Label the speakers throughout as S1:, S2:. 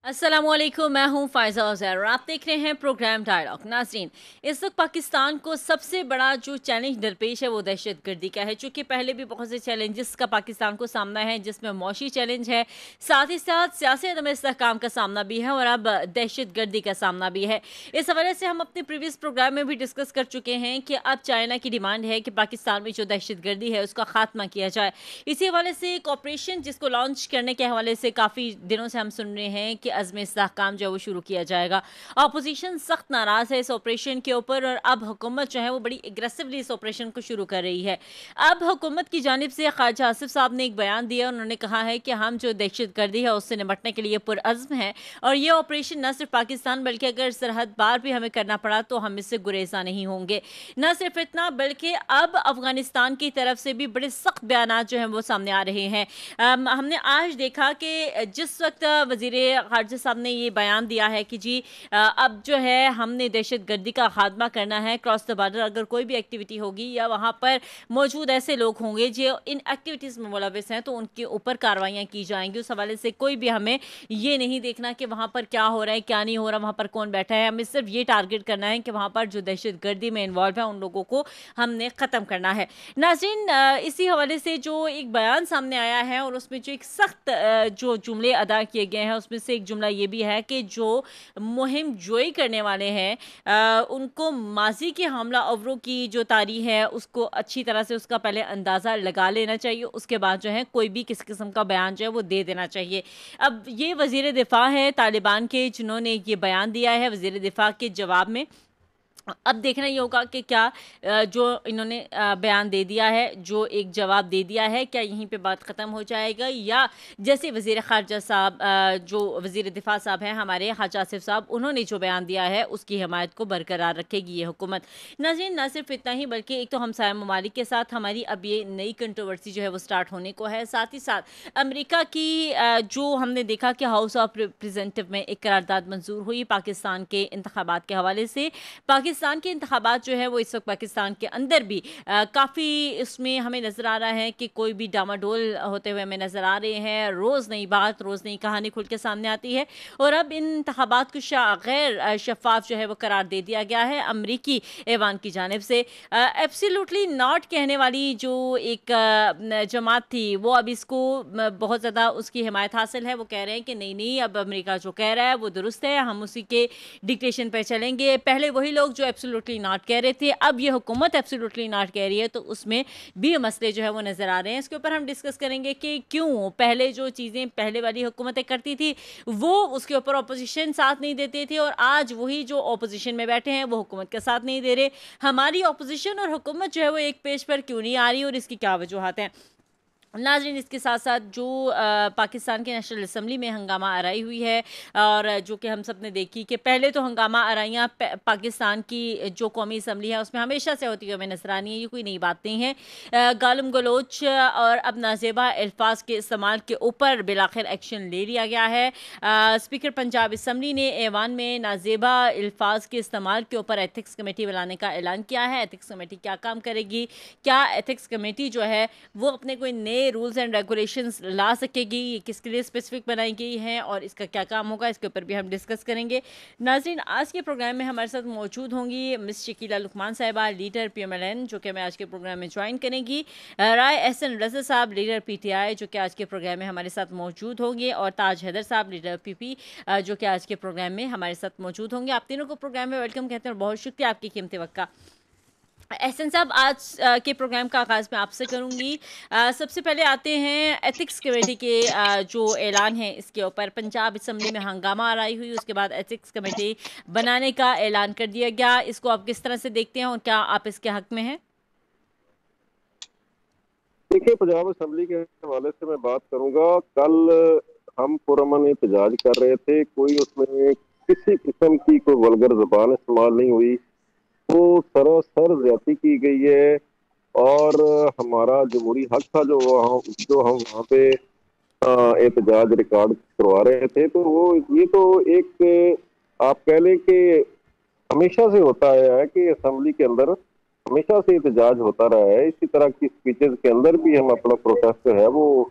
S1: अस्सलामुअलैकुम, मैं हूं फ़ायज़ा उज़ैर और आप देख रहे हैं प्रोग्राम डायलॉग। नाज़रीन, इस वक्त पाकिस्तान को सबसे बड़ा जो चैलेंज दरपेश है वो दहशतगर्दी का है। चूँकि पहले भी बहुत से चैलेंजेस का पाकिस्तान को सामना है, जिसमें मौशी चैलेंज है, साथ ही साथ सियासी अदम इस्तेहकाम का सामना भी है और अब दहशतगर्दी का सामना भी है। इस हवाले से हम अपने प्रीवियस प्रोग्राम में भी डिस्कस कर चुके हैं कि अब चाइना की डिमांड है कि पाकिस्तान में जो दहशतगर्दी है उसका खात्मा किया जाए। इसी हवाले से एक ऑपरेशन जिसको लॉन्च करने के हवाले से काफ़ी दिनों से हम सुन रहे हैं कि अज़्म इस्तेहकाम जो है वो शुरू किया जाएगा। अपोजिशन सख्त नाराज़ है इस ऑपरेशन के ऊपर और अब हुकूमत जो है वो बड़ी एग्रेसिवली इस ऑपरेशन को शुरू कर रही है। अब हुकूमत की जानिब से ख्वाजा आसिफ साहब ने एक बयान दिया। उन्होंने कहा है कि हम जो दहशतगर्दी है उससे निपटने के लिए पुरअज़्म है और ये ऑपरेशन न सिर्फ पाकिस्तान बल्कि अगर सरहद पार भी हमें करना पड़ा तो हम इससे गुरेज़ा नहीं होंगे। न सिर्फ इतना बल्कि अब अफगानिस्तान की तरफ से भी बड़े सख्त बयान जो हैं वो सामने आ रहे हैं। हमने आज देखा कि जिस वक्त वज़ीर ख़ारिजा साहब ने ये बयान दिया है कि जी अब जो है हमने दहशतगर्दी का खात्मा करना है, क्रॉस द बॉर्डर अगर कोई भी एक्टिविटी होगी या वहाँ पर मौजूद ऐसे लोग होंगे जो इन एक्टिविटीज़ में मुलविस हैं तो उनके ऊपर कार्रवाइयाँ की जाएंगी। उस हवाले से कोई भी हमें ये नहीं देखना कि वहाँ पर क्या हो रहा है क्या नहीं हो रहा, वहाँ पर कौन बैठा है। हमें सिर्फ ये टारगेट करना है कि वहाँ पर जो दहशतगर्दी में इन्वॉल्व है उन लोगों को हमने ख़त्म करना है। नाज़रीन, इसी हवाले से जो एक बयान सामने आया है और उसमें जो एक सख्त जो जुमले अदा किए गए हैं उसमें से एक जुमला ये भी है कि जो मुहिम जोई करने वाले हैं उनको माजी के हमला अवरों की जो तारीख है उसको अच्छी तरह से उसका पहले अंदाज़ा लगा लेना चाहिए। उसके बाद जो है कोई भी किसी किस्म का बयान जो है वो दे देना चाहिए। अब ये वज़ीर दिफा है तालिबान के जिन्होंने ये बयान दिया है वज़ीर दिफा के जवाब में। अब देखना ये होगा कि क्या जो इन्होंने बयान दे दिया है, जो एक जवाब दे दिया है, क्या यहीं पे बात ख़त्म हो जाएगा या जैसे वज़ीर ख़ारिजा साहब जो वज़ीर दिफा साहब हैं हमारे ख्वाजा आसिफ साहब, उन्होंने जो बयान दिया है उसकी हमायत को बरकरार रखेगी ये हुकूमत। नाज़रीन, न सिर्फ इतना ही बल्कि एक तो हमसाया ममालिक के साथ हमारी अब ये नई कंट्रोवर्सी जो है वो स्टार्ट होने को है। साथ ही साथ अमेरिका की जो हमने देखा कि हाउस ऑफ रिप्रेजेंटेटिव में एक करारदाद मंजूर हुई पाकिस्तान के इंतखाबात के हवाले से। पाकिस्तान के इंतखाबात जो है वो इस वक्त पाकिस्तान के अंदर भी काफ़ी इसमें हमें नज़र आ रहा है कि कोई भी डामाडोल होते हुए हमें नज़र आ रहे हैं। रोज़ नई बात, रोज़ नई कहानी खुल के सामने आती है और अब इन इंतखाबात को गैर शफाफ जो है वो करार दे दिया गया है अमरीकी ऐवान की जानिब से। एब्सोल्युटली नॉट कहने वाली जो एक जमात थी वो अब इसको बहुत ज़्यादा उसकी हिमायत हासिल है। वो कह रहे हैं कि नहीं नहीं, अब अमेरिका जो कह रहा है वो दुरुस्त है, हम उसी के डिक्टेशन पर चलेंगे। पहले वही लोग जो एब्सोल्युटली नॉट कह रहे थे, अब ये हुकूमत एब्सोल्युटली नॉट कह रही है, तो उसमें भी मसले जो है वो नज़र आ रहे हैं। इसके ऊपर हम डिस्कस करेंगे कि क्यों पहले जो चीज़ें पहले वाली हुकूमतें करती थी वो उसके ऊपर अपोजिशन साथ नहीं देती थी और आज वही जो अपोजिशन में बैठे हैं वो हुकूमत का साथ नहीं दे रहे। हमारी अपोजिशन और हुकूमत जो है वो एक पेज पर क्यों नहीं आ रही और इसकी क्या वजूहत हैं। नाज़रीन, इसके साथ साथ जो पाकिस्तान की नेशनल असम्बली में हंगामा आराई हुई है और जो कि हम सब ने देखी कि पहले तो हंगामा आराइयाँ पाकिस्तान की जो कौमी असम्बली है उसमें हमेशा से होती हुई हमें नजर आनी है, ये कोई नई बात नहीं है। गालम गलोच और अब नाजेबा अल्फाज के इस्तेमाल के ऊपर बिलाखिर एक्शन ले लिया गया है। स्पीकर पंजाब असम्बली ने ऐवान में नाजेबा अल्फाज के इस्तेमाल के ऊपर एथिक्स कमेटी बुलाने का ऐलान किया है। एथिक्स कमेटी क्या काम करेगी, क्या एथिक्स कमेटी जो है वो अपने कोई नए रूल्स एंड रेगुलेशंस ला सकेगी, ये किसके लिए स्पेसिफिक बनाई गई हैं और इसका क्या काम होगा, इसके ऊपर भी हम डिस्कस करेंगे। नाज़रीन, आज के प्रोग्राम में हमारे साथ मौजूद होंगी मिस शकीला लुकमान साहिबा, लीडर PMLN, जो कि मैं आज के प्रोग्राम में ज्वाइन करेंगी। राय एहसन रज़ा साहब, लीडर PTI, जो कि आज के प्रोग्राम में हमारे साथ मौजूद होंगे और ताज हैदर साहब, लीडर PP, जो कि आज के प्रोग्राम में हमारे साथ मौजूद होंगे। आप तीनों को प्रोग्राम में वेलकम कहते हैं और बहुत शुक्रिया आपकी कीमती वक्त का। एहसन साहब, आज के प्रोग्राम का आगाज़ मैं आपसे करूंगी। सबसे पहले आते हैं एथिक्स कमेटी के जो ऐलान है इसके ऊपर। पंजाब असम्बली में हंगामा आराई हुई, उसके बाद एथिक्स कमेटी बनाने का ऐलान कर दिया गया। इसको आप किस तरह से देखते हैं और क्या आप इसके हक में हैं?
S2: देखिए, पंजाब असम्बली के हवाले से मैं बात करूंगा। कल हम पुरअमन एहतजाज कर रहे थे, कोई उसमें किसी किस्म की कोई वल्गर ज़बान इस्तेमाल नहीं हुई, वो सरासर ज्यादती की गई है और हमारा जमहूरी हक था जो हम वहाँ पे एहतजाज रिकॉर्ड करवा रहे थे। तो वो ये तो एक आप कह लें कि हमेशा से होता आया है कि असम्बली के अंदर हमेशा से एहतजाज होता रहा है। इसी तरह की स्पीचेस के अंदर भी हम अपना प्रोटेस्ट जो है वो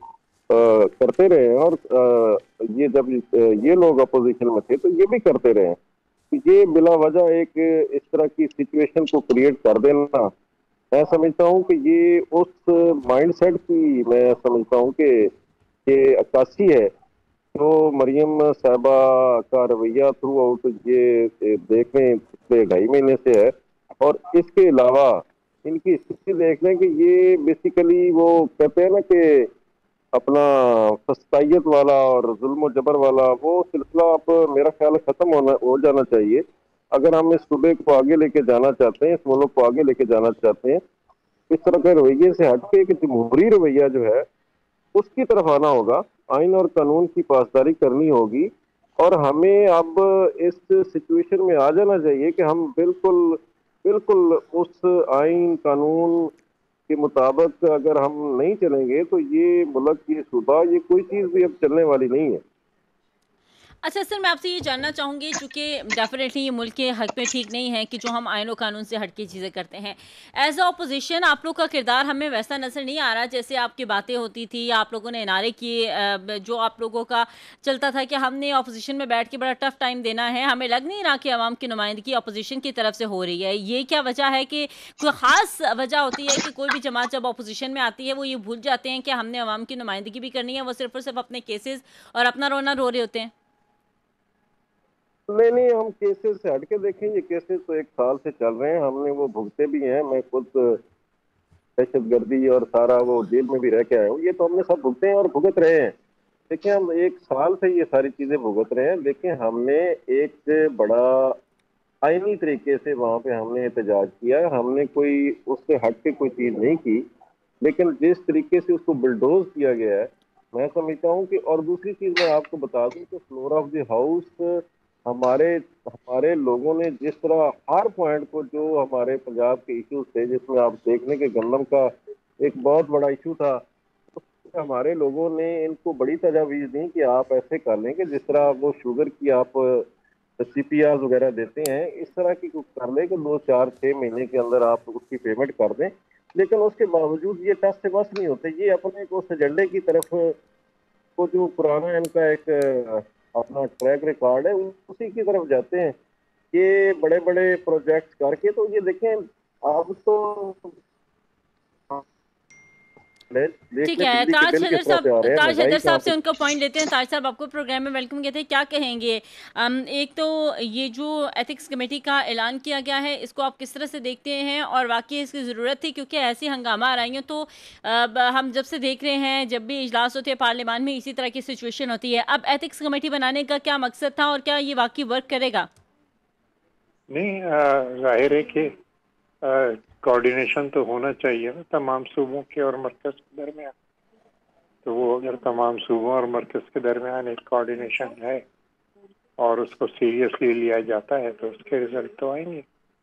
S2: करते रहे हैं, और ये जब ये लोग अपोजिशन में थे तो ये भी करते रहे हैं। तो ये बिला वजह एक इस तरह की सिचुएशन को क्रिएट कर देना, मैं समझता हूँ कि ये उस माइंडसेट की, मैं समझता हूँ कि ये अक्कासी है तो मरियम साहबा का रवैया थ्रू आउट ये देख रहे हैं पिछले 2.5 महीने से है। और इसके अलावा इनकी स्थिति देख लें कि ये बेसिकली वो कहते हैं ना कि अपना फस्तायत वाला और जुल्म और जबर वाला वो सिलसिला अब मेरा ख्याल है खत्म हो जाना चाहिए। अगर हम इस सूबे को आगे लेके जाना चाहते हैं, इस मुल्क को आगे लेके जाना चाहते हैं, इस तरह के रवैये से हट के एक जमहूरी रवैया जो है उसकी तरफ आना होगा। आइन और कानून की पासदारी करनी होगी, और हमें अब इस सिचुएशन में आ जाना चाहिए कि हम बिल्कुल बिल्कुल उस आइन कानून के मुताबिक अगर हम नहीं चलेंगे तो ये मुल्क, ये सूबा, ये कोई चीज़ भी अब चलने वाली नहीं है।
S1: अच्छा सर, मैं आपसे ये जानना चाहूँगी, चूँकि डेफिनेटली ये मुल्क के हक में ठीक नहीं है कि जो हम आइन और कानून से हट के चीज़ें करते हैं। एज़ अ अपोजिशन आप लोग का किरदार हमें वैसा नज़र नहीं आ रहा जैसे आपकी बातें होती थी, या आप लोगों ने नारे किए, जो आप लोगों का चलता था कि हमने अपोजिशन में बैठ के बड़ा टफ टाइम देना है। हमें लग नहीं रहा कि आवाम की नुमाइंदगी अपोजिशन की तरफ से हो रही है। ये क्या वजह है, कि कोई ख़ास वजह होती है कि कोई भी जमात जब अपोजिशन में आती है वो ये भूल जाते हैं कि हमने आवाम की नुमाइंदगी भी करनी है, वो सिर्फ और सिर्फ अपने केसेस और अपना रोना रो रहे होते हैं?
S2: नहीं नहीं, हम केसेस से हट के देखें, ये केसेस तो 1 साल से चल रहे हैं, हमने वो भुगते भी हैं। मैं खुद दहशतगर्दी और सारा वो जेल में भी रह के आया हूँ, ये तो हमने सब भुगते हैं और भुगत रहे हैं। देखिए, हम 1 साल से ये सारी चीजें भुगत रहे हैं। देखिए, हमने एक बड़ा आईनी तरीके से वहां पे हमने एहतजाज किया, हमने कोई उससे हट के कोई चीज नहीं की। लेकिन जिस तरीके से उसको बुलडोज किया गया है, मैं समझता हूँ कि, और दूसरी चीज मैं आपको बता दूं कि फ्लोर ऑफ द हाउस हमारे हमारे लोगों ने जिस तरह हर पॉइंट को, जो हमारे पंजाब के इश्यूज थे जिसमें आप देख लें कि गंदम का एक बहुत बड़ा इशू था, उसमें हमारे लोगों ने इनको बड़ी तजावीज दी कि आप ऐसे कर लें कि जिस तरह वो शुगर की आप CPR वगैरह देते हैं, इस तरह की कुछ कर लें कि 2 4 6 महीने के अंदर आप उसकी पेमेंट कर दें। लेकिन उसके बावजूद ये टस से बस नहीं होते, ये अपने को उस एजेंडे की तरफ, वो जो पुराना इनका एक अपना ट्रैक रिकॉर्ड है, उसी की तरफ जाते हैं। ये बड़े बड़े प्रोजेक्ट्स करके, तो ये देखें आप तो देख
S1: ठीक
S2: लें
S1: है,
S2: बिजली के बिल किस तरह से आ रहे हैं,
S1: ताज
S2: महंगाई
S1: हैदर
S2: कहाँ
S1: साहब से
S2: पे।
S1: उनका पॉइंट लेते हैं। ताज साहब, आपको प्रोग्राम में वेलकम कहते हैं, क्या कहेंगे? एक तो ये जो एथिक्स कमेटी का ऐलान किया गया है, इसको आप किस तरह से देखते हैं, और वाकई इसकी ज़रूरत थी? क्योंकि ऐसी हंगामा आ रही है तो हम जब से देख रहे हैं, जब भी इजलास होते हैं पार्लियामान में, इसी तरह की सिचुएशन होती है। अब एथिक्स कमेटी बनाने का क्या मकसद था, और क्या ये वाकई वर्क करेगा?
S3: नहीं, जाहिर है कि कोऑर्डिनेशन तो होना चाहिए ना तमाम सूबों के और मरकज के दरमियान। तो वो अगर तमाम सूबों और मरकज के दरमियान एक कोऑर्डिनेशन है और उसको सीरियसली लिया जाता है तो उसके रिजल्ट तो आएंगे।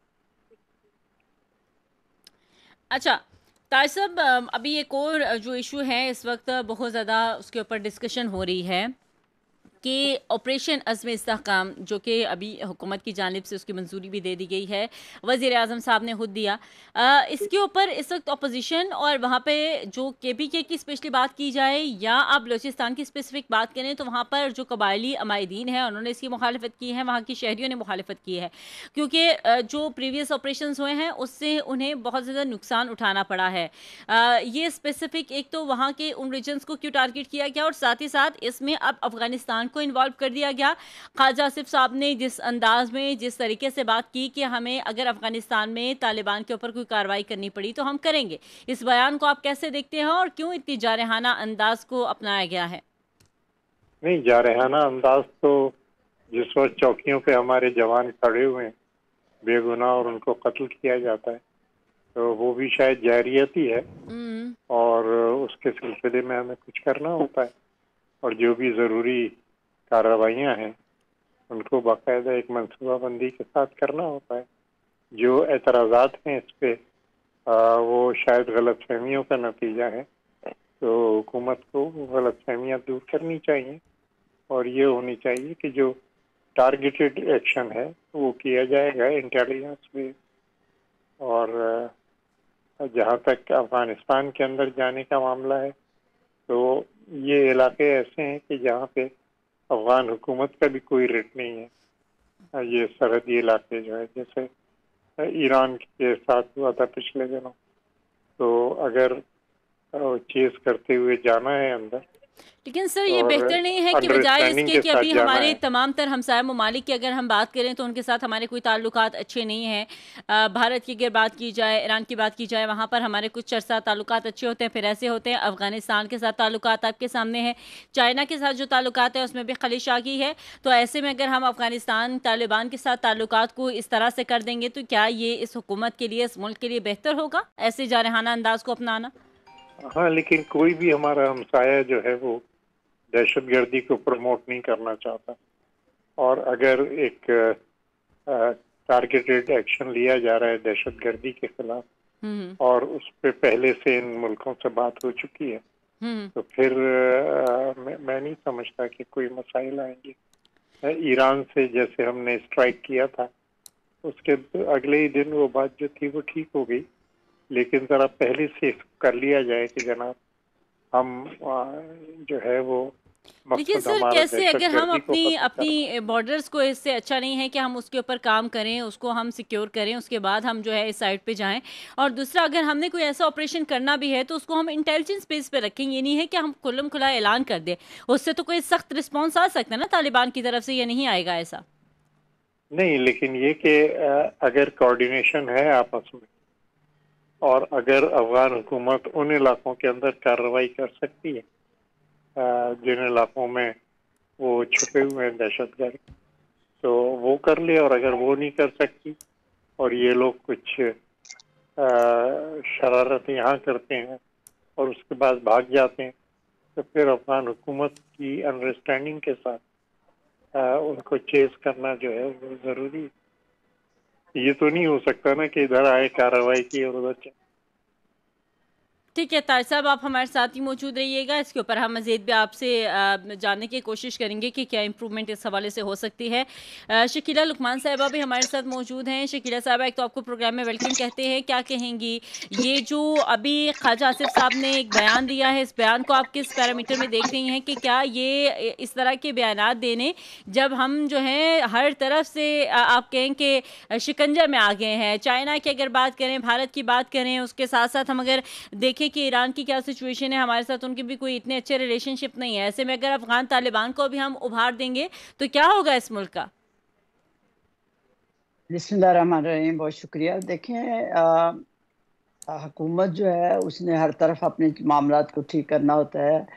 S1: अच्छा ताज साहब, अभी एक और जो इशू है इस वक्त बहुत ज़्यादा उसके ऊपर डिस्कशन हो रही है कि ऑपरेशन अज़्म इस्तेहकाम, जो कि अभी हुकूमत की जानिब से उसकी मंजूरी भी दे दी गई है, वज़ीर आज़म साहब ने खुद दिया। इसके ऊपर इस वक्त अपोजिशन, और वहाँ पे जो KPK की स्पेशली बात की जाए या आप बलूचिस्तान की स्पेसिफिक बात करें, तो वहाँ पर जो कबायली अमायदीन हैं उन्होंने इसकी मुखालफत की है, वहाँ की शहरियों ने मुखालफत की है, क्योंकि जो प्रीवियस ऑपरेशन हुए हैं उससे उन्हें बहुत ज़्यादा नुकसान उठाना पड़ा है। ये स्पेसिफिक एक तो वहाँ के उन रीजन्स को क्यों टारगेट किया गया, और साथ ही साथ इसमें अब अफगानिस्तान को इन्वॉल्व कर दिया गया। ख्वाजा आसिफ साहब ने जिस अंदाज में, जिस तरीके से बात की कि हमें अगर अफगानिस्तान में तालिबान के ऊपर कोई कार्रवाई करनी पड़ी तो हम करेंगे, इस बयान को आप कैसे देखते हैं, और क्यों इतनी जारहाना अंदाज को अपनाया गया है?
S3: नहीं, जारहाना अंदाज तो जिस वक्त चौकियों पे हमारे जवान खड़े हुए हैं बेगुनाह और उनको कत्ल किया जाता है, तो वो भी शायद जारियत ही है, और उसके सिलसिले में हमें कुछ करना होता है, और जो भी ज़रूरी कार्रवाइयाँ हैं उनको बाकायदा एक मनसूबाबंदी के साथ करना होता है। जो एतराज़ात हैं इस पे वो शायद गलत फहमियों का नतीजा है, तो हुकूमत को गलत फहमियाँ दूर करनी चाहिए, और ये होनी चाहिए कि जो टारगेटेड एक्शन है वो किया जाएगा इंटेलिजेंस में। और जहाँ तक अफगानिस्तान के अंदर जाने का मामला है, तो ये इलाके ऐसे हैं कि जहाँ पे अफगान हुकूमत का भी कोई रेट नहीं है। ये सरहदी इलाके जो है, जैसे ईरान के साथ हुआ था पिछले दिनों, तो अगर चेस करते हुए जाना है अंदर,
S1: लेकिन सर ये
S3: और
S1: बेहतर नहीं है कि बजाय
S3: अंडरस्टैंडिंग
S1: इसके
S3: के
S1: कि
S3: साथ
S1: अभी
S3: जाना
S1: हमारे
S3: है।
S1: तमाम तर हमसाया ममालिक की अगर हम बात करें तो उनके साथ हमारे कोई ताल्लुकात अच्छे नहीं हैं। भारत की अगर बात की जाए, ईरान की बात की जाए, वहाँ पर हमारे कुछ चरसा ताल्लुकात अच्छे होते हैं, फिर ऐसे होते हैं। अफगानिस्तान के साथ ताल्लुकात आपके सामने है, चाइना के साथ जो ताल्लुकात है उसमें भी खलिश आ गई है। तो ऐसे में अगर हम अफगानिस्तान तालिबान के साथ ताल्लुकात को इस तरह से कर देंगे तो क्या ये इस हुकूमत के लिए, इस मुल्क के लिए बेहतर होगा ऐसे जारहाना अंदाज को अपनाना?
S3: हाँ, लेकिन कोई भी हमारा हमसाया जो है वो दहशतगर्दी को प्रमोट नहीं करना चाहता, और अगर एक टारगेटेड एक्शन लिया जा रहा है दहशतगर्दी के खिलाफ, और उस पे पहले से इन मुल्कों से बात हो चुकी है, तो फिर मैं नहीं समझता कि कोई मसाइल आएंगे। ईरान से जैसे हमने स्ट्राइक किया था, उसके अगले ही दिन वो बात जो थी वो ठीक हो गई, लेकिन ज़रा पहले से कर लिया जाए कि जनाब हम जो है वो
S1: लेकिन
S3: मकसद
S1: सर
S3: हमारा
S1: कैसे, अगर हम
S3: दहशतगर्दी को
S1: अपनी
S3: खत्म करना।
S1: अपनी बॉर्डर्स को, इससे अच्छा नहीं है कि हम उसके ऊपर काम करें, उसको हम सिक्योर करें, उसके बाद हम जो है इस साइड पे जाएं? और दूसरा, अगर हमने कोई ऐसा ऑपरेशन करना भी है तो उसको हम इंटेलिजेंस बेस पे रखें, ये नहीं है कि हम खुल्लम खुला ऐलान कर दें। उससे तो कोई सख्त रिस्पॉन्स आ सकता है ना तालिबान की तरफ से, या नहीं आएगा ऐसा?
S3: नहीं, लेकिन ये कि अगर कोऑर्डिनेशन है आपस में, और अगर अफगान हुकूमत उन इलाकों के अंदर कार्रवाई कर सकती है जिन इलाकों में वो छुपे हुए हैं दहशतगर्द, तो वो कर ले। और अगर वो नहीं कर सकती और ये लोग कुछ शरारत यहाँ करते हैं और उसके बाद भाग जाते हैं, तो फिर अफगान हुकूमत की अंडरस्टैंडिंग के साथ उनको चेस करना जो है वो ज़रूरी है। ये तो नहीं हो सकता ना कि इधर आए कार्रवाई की और उधर चले।
S1: ठीक है तारिक साहब, आप हमारे साथ ही मौजूद रहिएगा। इसके ऊपर हम मज़ीद भी आपसे जानने की कोशिश करेंगे कि क्या इम्प्रूवमेंट इस हवाले से हो सकती है। शकीला लुकमान साहिबा भी हमारे साथ मौजूद हैं। शकीला साहिबा, एक तो आपको प्रोग्राम में वेलकम कहते हैं, क्या कहेंगी? ये जो अभी ख्वाजा आसिफ साहब ने एक बयान दिया है, इस बयान को आप किस पैरामीटर में देख रही हैं कि क्या ये इस तरह के बयानात देने, जब हम जो हैं हर तरफ से आप कहें कि शिकंजा में आ गए हैं, चाइना की अगर बात करें, भारत की बात करें, उसके साथ साथ हम अगर देखें कि ईरान की क्या सिचुएशन है, हमारे साथ उनके भी कोई इतने अच्छे रिलेशनशिप नहीं है, ऐसे में अगर अफगान तालिबान को भी हम उभार देंगे तो क्या होगा इस मुल्क का?
S4: बिस्मिल्लाहिर्रहमानिर्रहीम, बहुत शुक्रिया। देखें, हुकूमत जो है उसने हर तरफ अपने मामलात को ठीक करना होता है,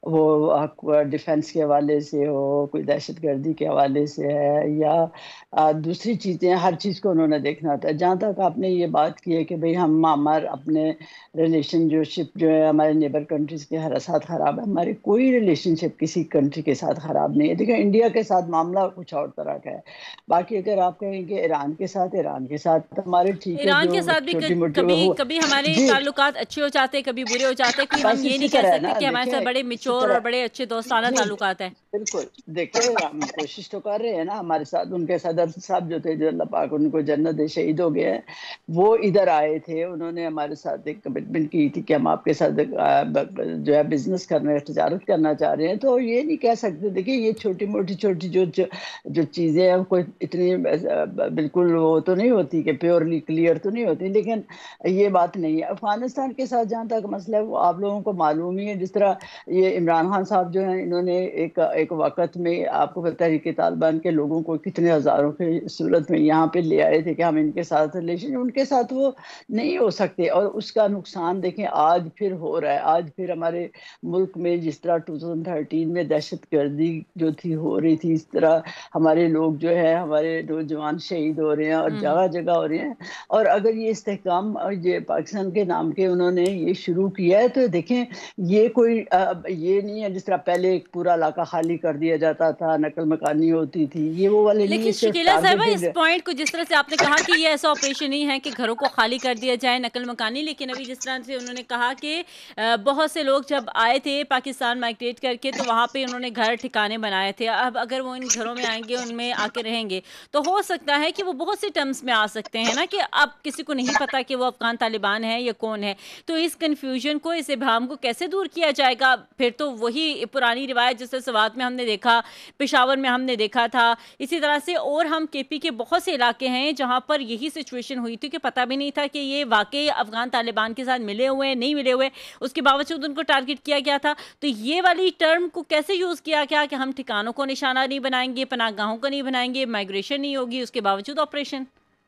S4: वो डिफेंस के हवाले से हो, कोई दहशतगर्दी के हवाले से है, या दूसरी चीज़ें, हर चीज़ को उन्होंने देखना होता है। जहाँ तक आपने ये बात की है कि भाई हम हमारे अपने रिलेशनशिप जो है हमारे नेबर कंट्रीज़ के हर साथ ख़राब है, हमारी कोई रिलेशनशिप किसी कंट्री के साथ ख़राब नहीं है। देखिए, इंडिया के साथ मामला कुछ और तरह का है। बाकी अगर आप कहेंगे ईरान के साथ हमारे ठीक है,
S1: ईरान के
S4: जो
S1: साथ भी
S4: छोटी मोटी
S1: कभी कभी हमारे
S4: जी,
S1: ताल्लुकात अच्छे हो जाते हैं, कभी बुरे हो जाते हैं। कोई हम
S4: बस
S1: ये
S4: इसी
S1: नहीं कह
S4: तरह है
S1: सकते
S4: ना।
S1: कि हमारे साथ
S4: देखें,
S1: बड़े
S4: इसी
S1: मिच्योर और
S4: तरह
S1: बड़े अच्छे दोस्ताना
S4: जी,
S1: ताल्लुकात हैं।
S4: बिल्कुल। देखिए, हम कोशिश तो कर रहे हैं ना। हमारे साथ उनके सदर साहब जो थे, जो अल्लाह पाक उनको जन्नत दे, शहीद हो गए हैं, वो इधर आए थे। उन्होंने हमारे साथ एक कमिटमेंट की थी कि हम आपके साथ जो है बिजनेस करना है, तजारत करना चाह रहे हैं। तो ये नहीं कह सकते। देखिए, ये छोटी मोटी जो चीज़ें हैं, कोई इतनी बिल्कुल वो तो नहीं होती कि प्योरली क्लियर तो नहीं होती, लेकिन ये बात नहीं है। अफगानिस्तान के साथ जहाँ तक मसला है, वो आप लोगों को मालूम ही है। जिस तरह ये इमरान खान साहब जो हैं, इन्होंने एक वक्त में, आपको पता है कि तालिबान के लोगों को कितने हज़ारों की सूरत में यहाँ पे ले आए थे कि हम इनके साथ रिलेशन, उनके साथ वो नहीं हो सकते। और उसका नुकसान देखें आज फिर हो रहा है। आज फिर हमारे मुल्क में जिस तरह 2013 में दहशत गर्दी जो थी हो रही थी, इस तरह हमारे लोग जो है, हमारे नौजवान शहीद हो रहे हैं और जगह जगह हो रहे हैं। और अगर ये इस्तेहकाम ये पाकिस्तान के नाम के उन्होंने ये शुरू किया है, तो देखें, ये कोई ये नहीं है जिस तरह पहले एक पूरा इलाका खाली कर दिया जाता था, नकल मकानी होती थी, ये वो वाले नहीं है।
S1: लेकिन
S4: सिर्फ
S1: शकीला साहिबा, इस
S4: टारगेटेड।
S1: पॉइंट को जिस तरह से आपने कहा कि ये ऐसा ऑपरेशन नहीं है कि घरों को खाली कर दिया जाए, नकल मकानी, लेकिन अभी जिस तरह से उन्होंने कहा कि बहुत से लोग जब आए थे पाकिस्तान माइग्रेट करके, तो वहाँ पे उन्होंने घर ठिकाने बनाए थे। अब अगर वो इन घरों में आएंगे, उनमें आके रहेंगे, तो हो सकता है कि वो बहुत से टर्म्स में आ सकते हैं ना, कि अब किसी को नहीं पता कि वो अफगान तालिबान है या कौन है। तो इस कन्फ्यूजन को, इस इबहम को कैसे दूर किया जाएगा? फिर तो वही पुरानी रिवायत जैसे सवात में हमने देखा, पेशावर में हमने देखा था, इसी तरह से और हम केपी के बहुत से इलाके हैं जहां पर यही सिचुएशन हुई थी कि पता भी नहीं था कि ये वाकई अफगान तालिबान के साथ मिले हुए हैं, नहीं मिले हुए, उसके बावजूद उनको टारगेट किया गया था। तो ये वाली टर्म को कैसे यूज किया गया कि हम ठिकानों को निशाना नहीं बनाएंगे, पनाहगाहों को नहीं बनाएंगे, माइग्रेशन नहीं होगी, उसके बावजूद ऑपरेशन।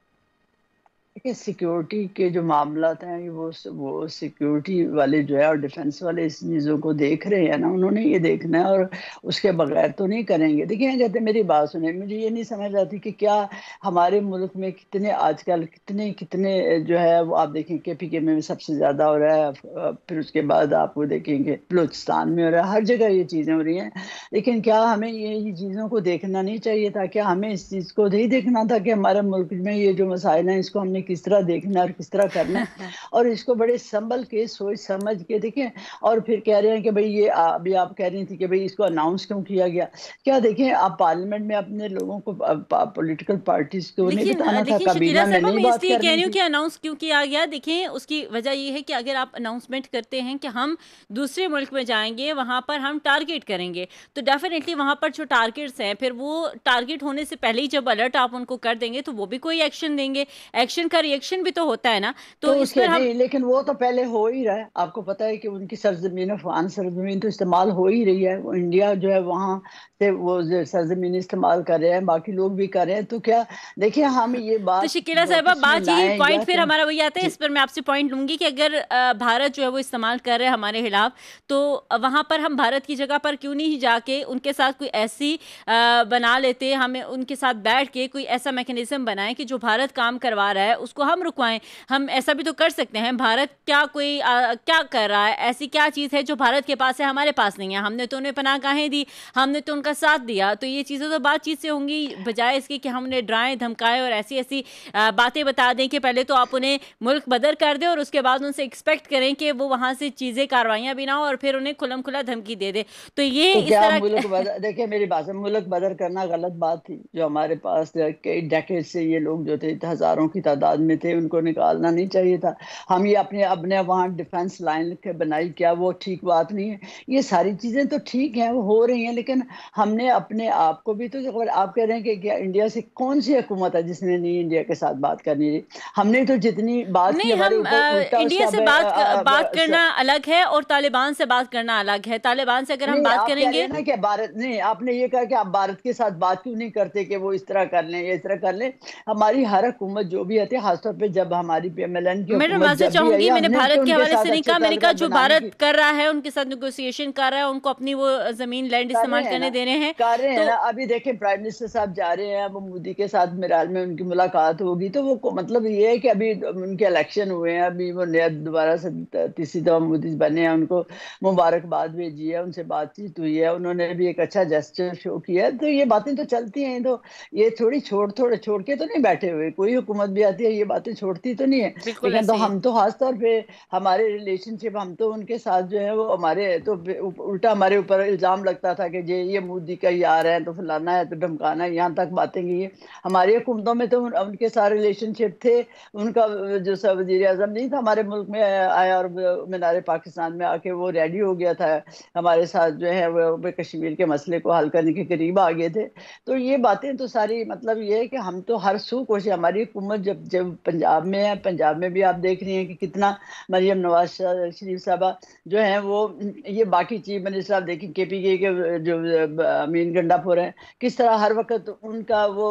S4: देखिए, सिक्योरिटी के जो मामलात हैं वो सिक्योरिटी वाले जो है और डिफेंस वाले इस चीज़ों को देख रहे हैं ना, उन्होंने ये देखना है और उसके बगैर तो नहीं करेंगे। देखिए, कहते मेरी बात सुने, मुझे ये नहीं समझ आती कि क्या हमारे मुल्क में कितने आजकल कितने कितने जो है वो आप देखें KPK में सबसे ज़्यादा हो रहा है, फिर उसके बाद आपको देखेंगे बलूचिस्तान में हो रहा है, हर जगह ये चीज़ें हो रही हैं। लेकिन क्या हमें ये चीज़ों को देखना नहीं चाहिए था? क्या हमें इस चीज़ को नहीं देखना था कि हमारे मुल्क में ये जो मसाइल हैं इसको हमने किस तरह देखना और किस तरह करना है, और इसको बड़े संभल के सोच समझ के देखें। और फिर कह रहे हैं कि भाई ये अभी आप कह रही थी कि भाई इसको अनाउंस क्यों किया गया? क्या देखें, आप पार्लियामेंट में अपने लोगों को पॉलिटिकल पार्टीज को नहीं बताना था? काबीना में नहीं बात
S1: इसलिए कह रही
S4: करनी
S1: हूँ
S4: थी?
S1: कि अनाउंस क्यों किया गया। देखिए, उसकी वजह ये है कि अगर आप अनाउंसमेंट करते हैं कि हम दूसरे मुल्क में जाएंगे, वहां पर हम टारगेट करेंगे, तो डेफिनेटली वहां पर जो टारगेट्स हैं, फिर वो टारगेट होने से पहले ही जब अलर्ट आप उनको कर देंगे तो वो भी कोई एक्शन देंगे। एक्शन का रिएक्शन भी तो होता है ना, तो इस
S4: उसके
S1: पर हम
S4: नहीं, लेकिन वो तो पहले हो ही रहा है। आपको पता है कि उनकी सरजमीन अफगान सरजमीन तो इस्तेमाल हो ही रही है। वो इंडिया जो है वहां से वो सरजमीन इस्तेमाल कर रहे हैं, बाकी लोग भी कर रहे हैं। तो क्या देखिए, हम ये
S1: तो
S4: बात
S1: शकीला साहबा,
S4: नोटिस में
S1: बात यही
S4: लाएं
S1: पॉइंट
S4: या
S1: फिर
S4: कि
S1: हमारा वही आता है,
S4: जी,
S1: इस पर मैं आपसे पॉइंट लूंगी कि अगर भारत जो है वो इस्तेमाल कर रहे हैं हमारे खिलाफ, तो वहां पर हम भारत की जगह पर क्यों नहीं जाके उनके साथ कोई ऐसी बना लेते, हमें उनके साथ बैठ के कोई ऐसा मैकेनिज्म बनाएं कि जो भारत काम करवा रहा है उसको हम रुकवाएं। हम ऐसा भी तो कर सकते हैं। भारत क्या कोई क्या कर रहा है, ऐसी क्या चीज़ है जो भारत के पास है हमारे पास नहीं है? हमने तो उन्हें पनाहगाहें दी, हमने तो उनका साथ दिया, तो ये चीज़ें तो बातचीत से होंगी, बजाय इसके कि हम उन्हें डराएं धमकाएं और ऐसी ऐसी बातें बता दें कि पहले तो आप उन्हें मुल्क बदर कर दें और उसके बाद उनसे एक्सपेक्ट करें कि वो वहाँ से चीज़ें कार्रवाइयाँ भी ना हो और फिर उन्हें खुलम खुला धमकी दे दे। तो ये
S4: तो
S1: इस
S4: क्या
S1: तरह
S4: मुल्क बदर, देखिए मेरी बात है, मुल्क बदर करना गलत बात थी? जो हमारे पास कई डेकेड से ये लोग जो थे हजारों की तादाद में थे, उनको निकालना नहीं चाहिए था? हम ये अपने अपने वहाँ डिफेंस लाइन बनाई, क्या वो ठीक बात नहीं है? ये सारी चीजें तो ठीक हैं, वो हो रही हैं, लेकिन हमने अपने आप को भी तो, अगर आप कह रहे हैं कि क्या इंडिया से कौन सी हुकूमत है जिसने नहीं इंडिया के साथ बात करनी थी? हमने तो जितनी बात की
S1: नहीं,
S4: हमारे
S1: हम
S4: ऊपर उल्टा
S1: इंडिया से बात
S4: उसका
S1: करना अलग है और तालिबान से बात करना अलग है। तालिबान से अगर हम
S4: नहीं।
S1: बात
S4: आप कह रहे
S1: करेंगे,
S4: हैं ना कि भारत नहीं, आपने ये कहा कि आप भारत के साथ बात क्यों नहीं करते कि वो इस तरह कर लें या इस तरह कर लें? हमारी हर हुकूमत जो भी आती है, खासतौर पे जब हमारी PMLN की
S1: मैं
S4: हुकूमत
S1: माफी
S4: जब भी आई
S1: चाहूंगी,
S4: है,
S1: मैंने
S4: हमने
S1: भारत
S4: तो
S1: के
S4: उनके
S1: हवाले
S4: साथ
S1: से नहीं
S4: अच्छे
S1: कहा, मैंने कहा
S4: ताल्लुकात
S1: जो
S4: बनाने की
S1: भारत कर रहा है उनके साथ नेगोशिएशन कर रहा है, उनको अपनी वो जमीन लैंड
S4: कर रहे
S1: इस्तेमाल
S4: हैं
S1: करने
S4: ना,
S1: दे रहे हैं।
S4: कर रहे हैं
S1: तो
S4: ना। अभी देखें, प्राइम मिनिस्टर साहब जा रहे हैं, वो मोदी के साथ मेरे ख्याल में उनकी मुलाकात होगी, तो वो मतलब ये है कि अभी उनके इलेक्शन हुए हैं, अभी वो नया दोबारा से तीसरी दफा मोदी बने हैं, उनको मुबारकबाद भेजी है, उनसे बातचीत हुई है, उन्होंने भी एक अच्छा जेस्चर शो किया है। तो ये बातें तो चलती हैं, तो ये थोड़ी छोड़ के तो नहीं बैठे हुए। कोई हुकूमत भी आती है ये बातें छोड़ती तो नहीं है।
S1: बिल्कुल
S4: लेकिन तो
S1: ऐसे ही है।
S4: हम तो खासतौर पे हमारे रिलेशनशिप, हम तो उनके साथ जो है वो हमारे तो उल्टा हमारे ऊपर इल्जाम लगता था कि ये मोदी का यार है तो फलाना है तो धमकाना है, यहाँ तक बातें की है। हमारी हुकूमतों में तो उनके सारे रिलेशनशिप थे। उनका जो वजीर आजम नहीं था हमारे मुल्क में आया और मीनार पाकिस्तान में आके वो रेडी हो गया था हमारे साथ जो है वो कश्मीर के मसले को हल करने के करीब आ गए थे। तो ये बातें तो सारी मतलब ये है कि हम तो हर सू कोशिश, हमारी हुकूमत जब जब पंजाब में है, पंजाब में भी आप देख रही हैं कि कितना मरियम नवाज शरीफ साहबा जो है वो, ये बाकी चीफ मिनिस्टर आप देखिए KPK के जो अमीन गंडापुर है, किस तरह हर वक्त उनका वो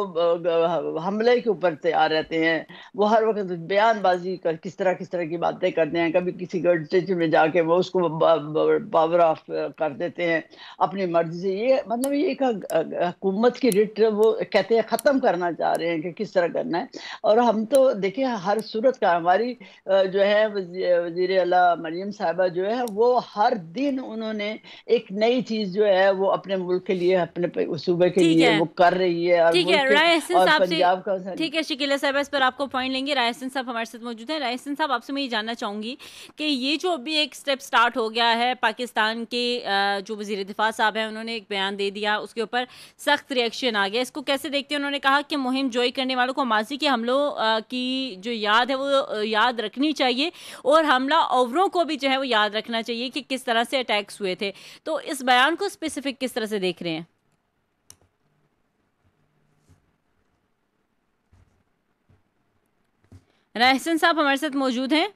S4: हमले के ऊपर तैयार रहते हैं। वो हर वक्त बयानबाजी कर किस तरह की बातें करते हैं। कभी किसी गवर्नमेंट में जाके वो उसको पावर ऑफ कर देते हैं अपनी मर्जी से। ये मतलब ये एक हुकूमत की रिट वो कहते हैं खत्म करना चाह रहे हैं कि किस तरह करना है। और हम तो देखिए हर सूरत का, हमारी जो है वजीर आला मरियम साहिबा जो है वो हर दिन उन्होंने एक नई चीज जो है वो अपने मुल्क के लिए, अपने सूबे के
S1: ठीक
S4: लिए
S1: है,
S4: वो कर रही है। और
S1: ठीक है
S4: मुल्क
S1: राय हसन
S4: और
S1: साहब से।
S4: पंजाब का
S1: ठीक है शकीला साहब, इस पर आपको पॉइंट लेंगे। राय हसन साहब हमारे साथ मौजूद हैं। राय हसन साहब, आपसे मैं ये जानना चाहूंगी कि ये जो अभी एक स्टेप स्टार्ट हो गया है, पाकिस्तान के जो वजीर दिफा साहब हैं उन्होंने एक बयान दे दिया, उसके ऊपर सख्त रिएक्शन आ गया, इसको कैसे देखते हैं? उन्होंने कहा कि मुहिम जोई करने वालों को माजी के हमलों की जो याद है वो याद रखनी चाहिए, और हमला आवरों को भी जो है वो याद रखना चाहिए कि किस तरह से अटैक्स हुए थे। तो इस बयान को स्पेसिफिक किस तरह से देख रहे हैं? रायसन साहब हमारे साथ मौजूद हैं?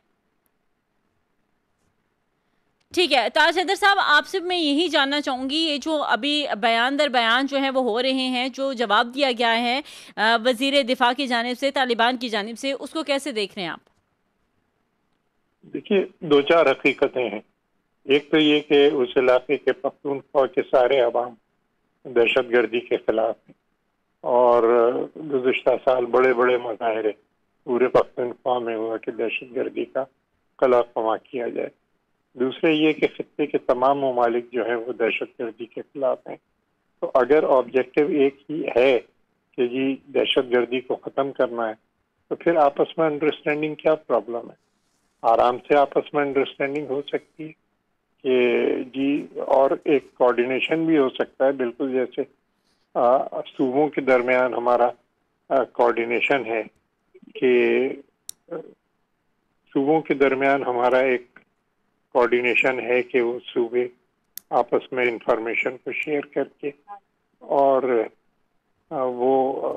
S1: ठीक है, ताज हैदर साहब, आपसे मैं यही जानना चाहूँगी, ये जो अभी बयान दर बयान जो है वो हो रहे हैं, जो जवाब दिया गया है वज़ीर दिफा की जानिब से, तालिबान की जानिब से, उसको कैसे देख रहे हैं आप?
S3: देखिए, दो चार हकीकतें हैं। एक तो ये कि उस इलाके के पख्तूनख्वा के सारे अवाम दहशतगर्दी के खिलाफ हैं, और गुज़िश्ता साल बड़े बड़े मुजाहरे पूरे पख्तूनख्वा में हुआ कि दहशतगर्दी का कला कमा किया जाए। दूसरे ये कि खित्ते के तमाम ममालिक जो हैं वो दहशतगर्दी के खिलाफ हैं। तो अगर ऑब्जेक्टिव एक ही है कि जी दहशतगर्दी को ख़त्म करना है, तो फिर आपस में अंडरस्टैंडिंग क्या प्रॉब्लम है? आराम से आपस में अंडरस्टैंडिंग हो सकती है कि जी, और एक कोऑर्डिनेशन भी हो सकता है, बिल्कुल जैसे सूबों के दरमियान हमारा कोऑर्डिनेशन है कि सूबों के दरमियान हमारा एक कोऑर्डिनेशन है कि वो सूबे आपस में इंफॉर्मेशन को शेयर करके और वो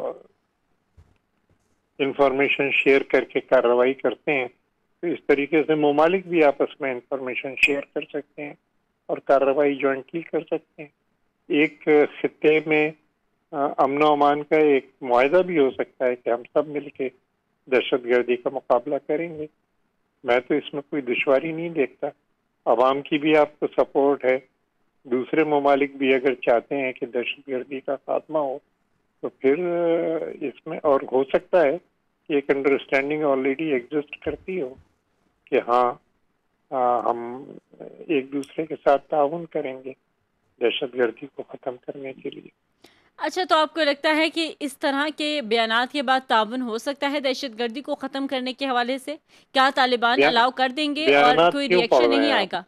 S3: इंफॉर्मेशन शेयर करके कार्रवाई करते हैं। तो इस तरीके से ममालिक भी आपस में इंफॉर्मेशन शेयर कर सकते हैं और कार्रवाई जॉइंटली कर सकते हैं। एक खित्ते में अमन व अमान का एक मुआहदा भी हो सकता है कि हम सब मिलके दहशतगर्दी का मुकाबला करेंगे। मैं तो इसमें कोई दुश्वारी नहीं देखता। अवाम की भी आपको सपोर्ट है, दूसरे ममालिक भी अगर चाहते हैं कि दहशतगर्दी का खात्मा हो, तो फिर इसमें और हो सकता है कि एक अंडरस्टैंडिंग ऑलरेडी एग्जिस्ट करती हो कि हाँ, हम एक दूसरे के साथ ताउन करेंगे दहशतगर्दी को ख़त्म करने के लिए।
S1: अच्छा, तो आपको लगता है कि इस तरह के बयानात के बाद ताउन हो सकता है दहशतगर्दी को ख़त्म करने के हवाले से? क्या तालिबान अलाउ कर देंगे और कोई रिएक्शन नहीं आएगा?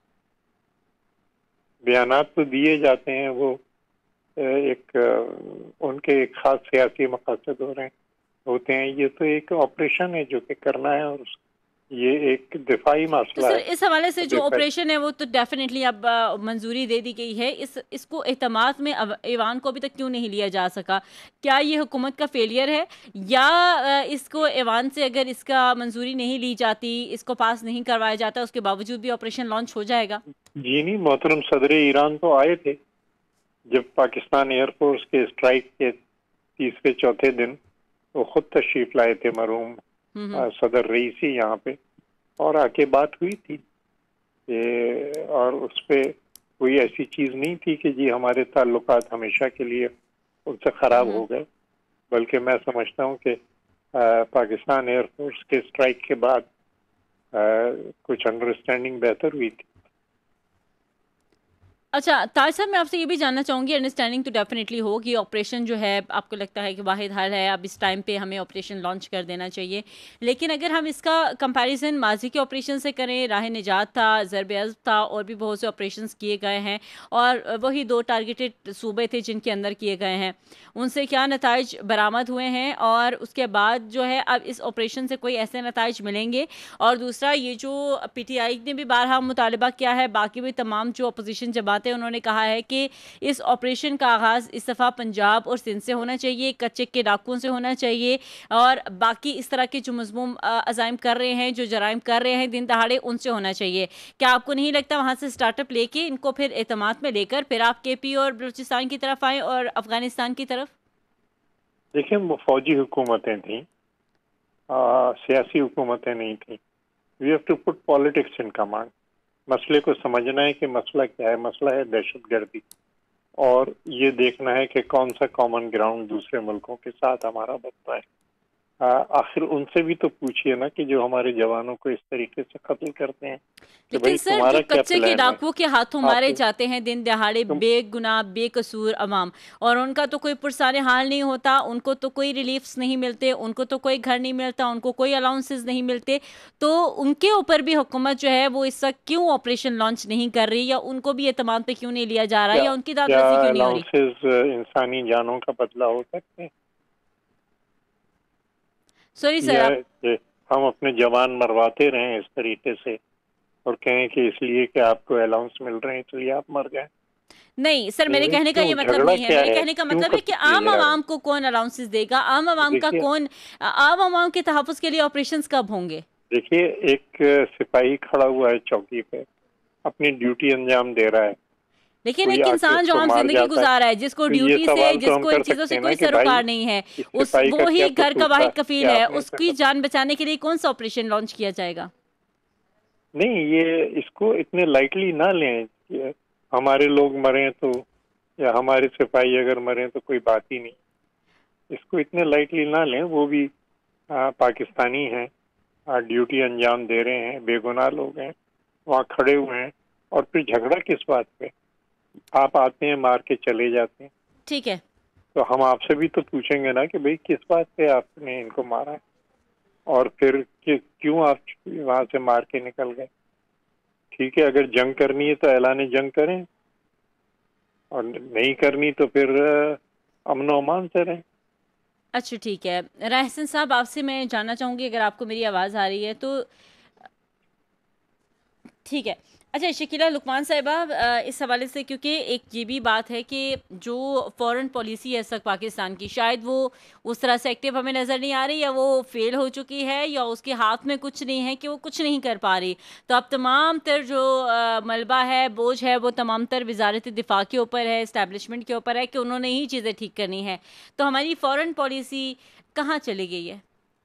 S3: बयानात तो दिए जाते हैं, वो एक उनके एक खास सियासी मकसद हो रहे हैं होते हैं। ये तो एक ऑपरेशन है जो कि करना है, और ये एक दिफाई मसला
S1: तो
S3: है।
S1: सर, इस हवाले से जो ऑपरेशन है वो तो डेफिनेटली अब मंजूरी दे दी गई है। इसको एहतमाद में ईवान को अभी तक क्यों नहीं लिया जा सका? क्या ये हुकूमत का फेलियर है, या इसको ईवान से अगर इसका मंजूरी नहीं ली जाती, इसको पास नहीं करवाया जाता, उसके बावजूद भी ऑपरेशन लॉन्च हो जाएगा?
S3: जी नहीं, मोहतरम सदर ईरान तो आए थे जब पाकिस्तान एयरफोर्स के स्ट्राइक के तीसरे चौथे दिन, वो खुद तशरीफ लाए थे मरहूम सदर रईसी यहाँ पे, और आके बात हुई थी और उस पे कोई ऐसी चीज़ नहीं थी कि जी हमारे ताल्लुकात हमेशा के लिए उनसे ख़राब हो गए। बल्कि मैं समझता हूँ कि पाकिस्तान एयरफोर्स के स्ट्राइक के बाद कुछ अंडरस्टैंडिंग बेहतर हुई थी।
S1: अच्छा ताज साहब, मैं आपसे ये भी जानना चाहूँगी, अंडरस्टैंडिंग तो डेफिनेटली हो कि ऑपरेशन जो है आपको लगता है कि वाहिद हल है, अब इस टाइम पे हमें ऑपरेशन लॉन्च कर देना चाहिए, लेकिन अगर हम इसका कंपैरिजन माजी के ऑपरेशन से करें, राह निजात था, ज़रब अज़ब था, और भी बहुत से ऑपरेशंस किए गए हैं, और वही 2 टारगेटेड सूबे थे जिनके अंदर किए गए हैं, उनसे क्या नताइज बरामद हुए हैं, और उसके बाद जो है अब इस ऑपरेशन से कोई ऐसे नताइज मिलेंगे? और दूसरा, ये जो PTI ने भी बारहा मुतालबा किया है, बाकी भी तमाम जो अपोजिशन जमात है, उन्होंने कहा है कि इस ऑपरेशन का आगाज़ इस दफ़ा पंजाब और सिंध से होना चाहिए, कच्चे के डाकुओं से होना चाहिए, और बाकी इस तरह के जो मज़मूम अज़ाइम कर रहे हैं, जो जराइम कर रहे हैं दिन दहाड़े, उनसे होना चाहिए। क्या आपको नहीं लगता वहाँ से स्टार्टअप लेके इनको फिर एतमाद में लेकर फिर आप KP और बलूचिस्तान की तरफ आए और अफगानिस्तान की तरफ?
S3: देखिए, वो फौजी हुकूमतें थी, सियासी हुकूमतें नहीं थी। We have to put politics in command. मसले को समझना है कि मसला क्या है। मसला है दहशतगर्दी, और ये देखना है कि कौन सा कॉमन ग्राउंड दूसरे मुल्कों के साथ हमारा बनता है। आखिर उनसे भी तो पूछिए ना कि जो हमारे जवानों को इस तरीके से कत्ल करते हैं,
S1: लेकिन सर जो कच्चे के डाकुओं के हाथों मारे जाते हैं दिन दहाड़े बेगुनाह बेकसूर अवाम, और उनका तो कोई पुरसाने हाल नहीं होता, उनको तो कोई रिलीफ्स नहीं मिलते, उनको तो कोई घर नहीं मिलता, उनको कोई अलाउंसेस नहीं मिलते, तो उनके ऊपर भी हुकूमत जो है वो इस वक्त क्यों ऑपरेशन लॉन्च नहीं कर रही, या उनको भी एतमाद पे क्यों नहीं लिया जा रहा है, या उनकी दादरसी क्यों नहीं हो रही?
S3: इंसानी जानों का बदला हो सकते हैं।
S1: सॉरी सर
S3: या
S1: आप
S3: कि हम अपने जवान मरवाते रहें इस तरीके से और कहें कि इसलिए कि आपको अलाउंस मिल रहे हैं इसलिए आप मर गए।
S1: नहीं सर,
S3: नहीं
S1: मेरे
S3: भाई,
S1: कहने का ये
S3: क्यों
S1: मतलब
S3: झगड़ा
S1: नहीं है।
S3: क्या
S1: मेरे
S3: है,
S1: कहने का
S3: क्यों
S1: मतलब है कि
S3: कत्ल किए
S1: आम
S3: जा रहे
S1: आवाम को कौन अलाउंसेस देगा, आम
S3: हैं?
S1: आवाम का
S3: देखिए
S1: कौन, आम आवाम के तहफ़्फ़ुज़ के लिए ऑपरेशंस कब होंगे?
S3: देखिए एक सिपाही खड़ा हुआ है चौकी पे, अपनी ड्यूटी अंजाम दे रहा है,
S1: लेकिन
S3: कोई
S1: एक
S3: आके
S1: इंसान जो
S3: उसको
S1: आम
S3: मार
S1: ज़िंदगी
S3: जाता है,
S1: गुज़ार रहा है, जिसको
S3: तो ये
S1: ड्यूटी से,
S3: सवाल तो हम
S1: जिसको इन
S3: कर
S1: चीज़ों
S3: सकते
S1: से
S3: हैं ना
S1: कोई
S3: कि भाई
S1: सरोकार नहीं है,
S3: इस
S1: उस
S3: सिपाही का
S1: वो
S3: क्या
S1: ही घर का
S3: कसूर था
S1: वाहिद
S3: कि
S1: कफ़ील है,
S3: आपने इसे
S1: उसकी जान बचाने के लिए कौन-सा ऑपरेशन लॉन्च किया जाएगा?
S3: नहीं, ये इसको इतने लाइटली ना लें कि हमारे लोग मरे तो या हमारे सिपाही अगर मरे तो कोई बात ही नहीं, इसको इतने लाइटली ना लें। वो भी पाकिस्तानी हैं, ड्यूटी अंजाम दे रहे हैं, बेगुनाह लोग हैं, वहाँ खड़े हुए हैं, और फिर झगड़ा किस बात पे? आप आते हैं मार के चले जाते हैं,
S1: ठीक है।
S3: तो हम आपसे भी तो पूछेंगे ना कि भाई किस बात पे आपने इनको मारा है, और फिर क्यों आप वहां से मार के निकल गए? ठीक है, अगर जंग करनी है तो ऐलान जंग करें, और नहीं करनी तो फिर अमन और अमान से रहें।
S1: अच्छा ठीक है। रायहसन साहब, आपसे मैं जानना चाहूँगी, अगर आपको मेरी आवाज़ आ रही है तो ठीक है। अच्छा शकीला लुकमान साहिबा, इस हवाले से क्योंकि एक ये भी बात है कि जो फ़ॉरेन पॉलिसी है इस वक़्त पाकिस्तान की, शायद वो उस तरह से एक्टिव हमें नज़र नहीं आ रही, या वो फ़ेल हो चुकी है, या उसके हाथ में कुछ नहीं है कि वो कुछ नहीं कर पा रही। तो अब तमाम तर जो मलबा है, बोझ है, वो तमाम तर वज़ारत दिफ़ा के ऊपर है, इस्टेब्लिशमेंट के ऊपर है कि उन्होंने ही चीज़ें ठीक करनी है। तो हमारी फ़ॉरेन पॉलिसी कहाँ चली गई है?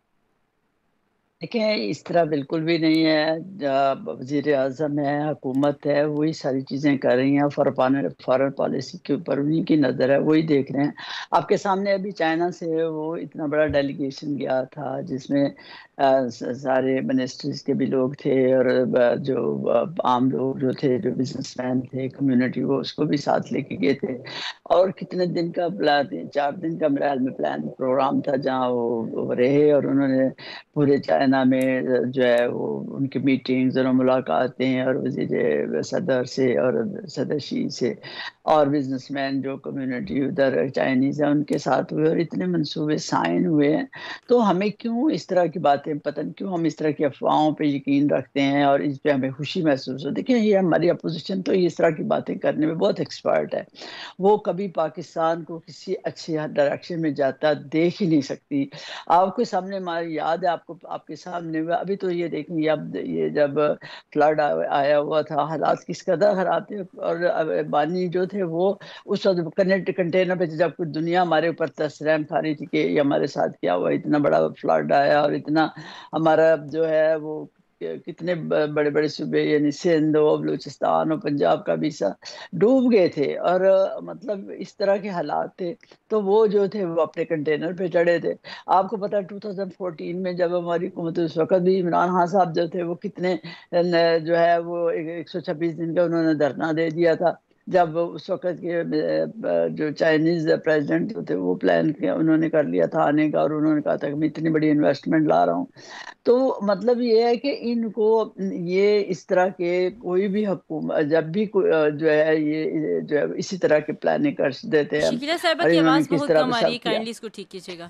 S4: देखें, इस तरह बिल्कुल भी नहीं है। वजीर आज़म है, हुकूमत है, वही सारी चीज़ें कर रही हैं। फॉरेन पॉलिसी के ऊपर उन्हीं की नज़र है, वही देख रहे हैं। आपके सामने अभी चाइना से वो इतना बड़ा डेलीगेशन गया था, जिसमें सारे मिनिस्ट्रीज के भी लोग थे, और जो आम लोग जो थे, जो बिजनेसमैन थे, कम्युनिटी, वो उसको भी साथ लेके गए थे। और कितने दिन का प्लान, 4 दिन का मेरे ख्याल में प्लान प्रोग्राम था, जहाँ वो रहे, और उन्होंने पूरे चाइना में जो है वो उनकी मीटिंग्स और मुलाकातें, और वजीर सदर से और सदर शी से और बिजनेसमैन जो कम्युनिटी उधर चाइनीज़ है उनके साथ हुए, और इतने मंसूबे साइन हुए हैं। तो हमें क्यों इस तरह की बातें, पता नहीं क्यों हम इस तरह की अफवाहों पे यकीन रखते हैं और इस पे हमें खुशी महसूस हो। देखिए, ये हमारी अपोजिशन तो इस तरह की बातें करने में बहुत एक्सपर्ट है। वो कभी पाकिस्तान को किसी अच्छी डायरेक्शन में जाता देख ही नहीं सकती। आपके सामने, हमारी याद है आपको, आपके सामने अभी तो ये देखेंगे, अब ये जब फ्लड आया हुआ था, हालात किस कदर खराब थे, और बानी जो थे वो उस वक्त कंटेनर पे, जब कुछ दुनिया हमारे ऊपर तसरैम खा रही थी कि ये हमारे साथ क्या हुआ, इतना बड़ा फ्लड आया, और इतना हमारा जो है वो कितने बड़े बड़े सूबे, यानी सिंध और बलूचिस्तान और पंजाब का भी हिस्सा डूब गए थे, और मतलब इस तरह के हालात थे। तो वो जो थे वो अपने कंटेनर पे चढ़े थे। आपको पता है 2014 में जब हमारी हुकूमत, उस वक्त भी इमरान खान साहब जो थे वो कितने जो है वो 126 दिन का उन्होंने धरना दे दिया था। जब उस वक्त के जो चाइनीज प्रेसिडेंट जो थे वो प्लान किया, उन्होंने कर लिया था आने का, और उन्होंने कहा था कि मैं इतनी बड़ी इन्वेस्टमेंट ला रहा हूँ। तो मतलब ये है कि इनको, ये इस तरह के कोई भी हुकूमत जब भी जो है ये जो है इसी तरह के प्लानिंग कर देते हैं।
S1: शकीला साहिबा
S4: और
S1: की
S4: इन्होंने
S1: आवाज़
S4: किस
S1: बहुत
S4: तरह पे
S1: कम आ रही
S4: सब
S1: है,
S4: किया
S1: काइंडली इसको ठीक कीजिएगा।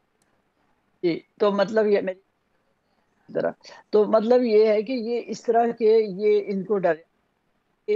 S4: जी। तो मतलब ये मेरी तरह, तो मतलब ये है कि ये इस तरह के, ये इनको डर कि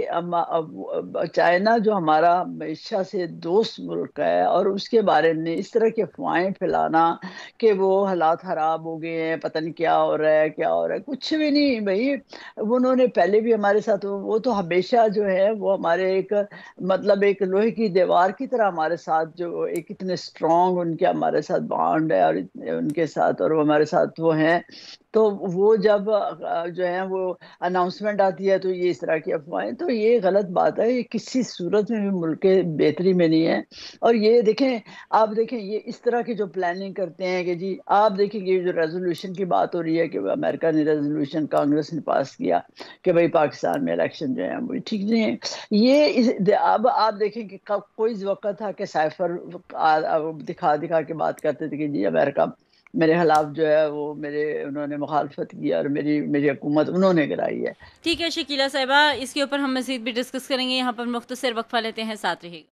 S4: चाइना जो हमारा हमेशा से दोस्त मुल्क है, और उसके बारे में इस तरह की अफवाहें फैलाना कि वो हालात खराब हो गए हैं, पता नहीं क्या हो रहा है, क्या हो रहा है, कुछ भी नहीं भाई। वो उन्होंने पहले भी हमारे साथ, वो तो हमेशा जो है वो हमारे एक, मतलब एक लोहे की दीवार की तरह हमारे साथ, जो एक इतने स्ट्रांग उनके हमारे साथ बॉन्ड है, और उनके साथ, और वो हमारे साथ वो हैं। तो वो जब जो है वो अनाउंसमेंट आती है, तो ये इस तरह की अफवाहें, तो ये गलत बात है। ये किसी सूरत में भी मुल्क के बेहतरी में नहीं है। और ये देखें, आप देखें, ये इस तरह की जो प्लानिंग करते हैं कि जी, आप देखें ये जो रेजोल्यूशन की बात हो रही है कि अमेरिका ने रेजोल्यूशन, कांग्रेस ने पास किया कि भाई पाकिस्तान में इलेक्शन जो है वो ठीक नहीं है। अब आप देखें कि कोई वक्त था कि साइफर दिखा दिखा के बात करते थे कि जी अमेरिका मेरे खिलाफ जो है वो मेरे, उन्होंने मुखालफत की, और मेरी मेरी हुकूमत उन्होंने गिराई है।
S1: ठीक है शकीला साहिबा, इसके ऊपर हम मज़ीद भी डिस्कस करेंगे। यहाँ पर मुख्तसर वक्फा लेते हैं, साथ रहिएगा।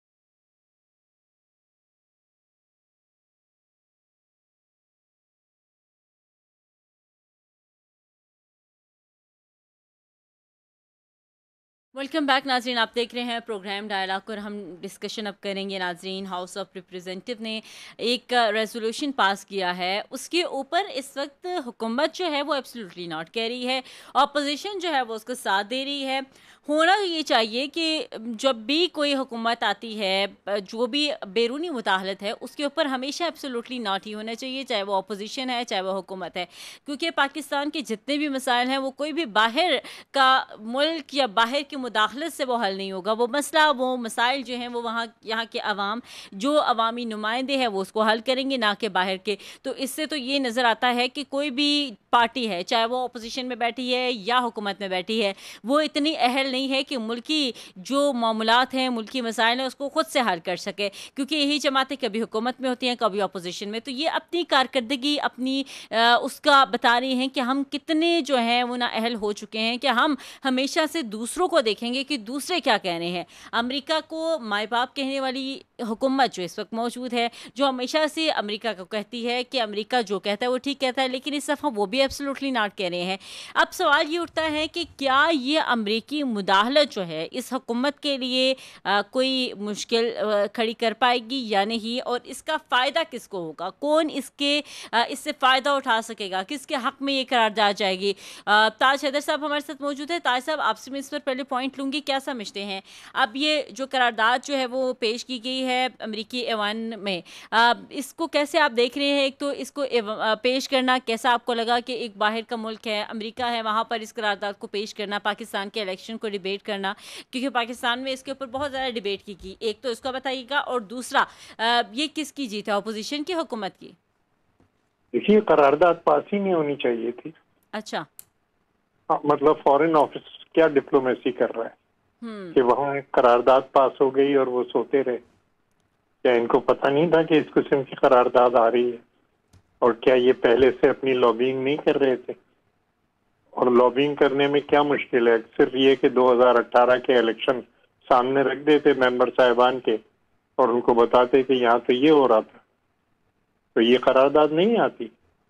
S1: वेलकम बैक नाजरीन, आप देख रहे हैं प्रोग्राम डायलॉग और हम डिस्कशन अब करेंगे। नाजरीन, हाउस ऑफ रिप्रेजेंटेटिव ने एक रेजोल्यूशन पास किया है, उसके ऊपर इस वक्त हुकूमत जो है वो एब्सोल्युटली नॉट कह रही है, अपोजिशन जो है वो उसका साथ दे रही है। होना ये चाहिए कि जब भी कोई हुकूमत आती है, जो भी बैरूनी मुदाखलत है उसके ऊपर हमेशा एब्सोल्युटली नॉट ही होना चाहिए, चाहे वो अपोजिशन है चाहे वो हुकूमत है, क्योंकि पाकिस्तान के जितने भी मसाइल हैं वो कोई भी बाहर का मुल्क या बाहर की मुदाखलत से वो हल नहीं होगा। वो मसला, वो मसाइल जो हैं वो वहाँ यहाँ के अवाम, जो अवामी नुमाइंदे हैं वो उसको हल करेंगे, ना कि बाहर के। तो इससे तो ये नज़र आता है कि कोई भी पार्टी है, चाहे वो अपोजिशन में बैठी है या हुकूमत में बैठी है, वो इतनी अहल नहीं है कि मुल्की जो मामलात हैं, मुल्की मसाइल हैं, उसको ख़ुद से हल कर सके, क्योंकि यही जमातें कभी हुकूमत में होती हैं कभी अपोजिशन में। तो ये अपनी कारकर्दगी अपनी उसका बता रही हैं कि हम कितने जो हैं वो ना अहल हो चुके हैं कि हम हमेशा से दूसरों को देखेंगे कि दूसरे क्या कह रहे हैं। अमेरिका को माई बाप कहने वाली हुकूमत जो इस वक्त मौजूद है, जो हमेशा से अमेरिका को कहती है कि अमेरिका जो कहता है वो ठीक कहता है, लेकिन इस दफ़ा वो भी एब्सोल्युटली नॉट कह रहे हैं। अब सवाल ये उठता है कि क्या ये अमेरिकी मुदाखलत जो है इस हुकूमत के लिए कोई मुश्किल खड़ी कर पाएगी या नहीं, और इसका फ़ायदा किसको होगा, कौन इससे फ़ायदा उठा सकेगा, किसके हक़ में ये करारदाद जाएगी। ताज हैदर साहब हमारे साथ मौजूद है। ताज साहब, आपसे मैं इस पर पहले पॉइंट लूँगी, क्या समझते हैं अब ये जो करारदाद जो है वो पेश की गई है अमेरिकी ऐवान में, इसको कैसे आप देख रहे हैं? एक तो इसको पेश करना कैसा आपको लगा कि एक बाहर का मुल्क है, अमेरिका है, वहाँ पर इस करारदाद को पेश करना, पाकिस्तान के इलेक्शन को डिबेट करना, क्योंकि पाकिस्तान में इसके ऊपर बहुत ज़्यादा डिबेट की गई। एक तो इसको बताइएगा, और दूसरा ये किसकी जीत है, अपोजिशन की, हुकूमत की?
S3: देखिए, करारदाद पास ही नहीं होनी चाहिए थी।
S1: अच्छा,
S3: मतलब फॉरेन ऑफिस क्या डिप्लोमेसी कर रहा है कि वहाँ एक करारदाद पास हो गई और वो सोते रहे? क्या इनको पता नहीं था कि इस किस्म की करारदाद आ रही है? और क्या ये पहले से अपनी लॉबिंग नहीं कर रहे थे? और लॉबिंग करने में क्या मुश्किल है? सिर्फ ये कि 2018 के इलेक्शन सामने रख देते मेंबर साहिबान के और उनको बताते कि यहाँ तो ये हो रहा था, तो ये करारदाद नहीं आती।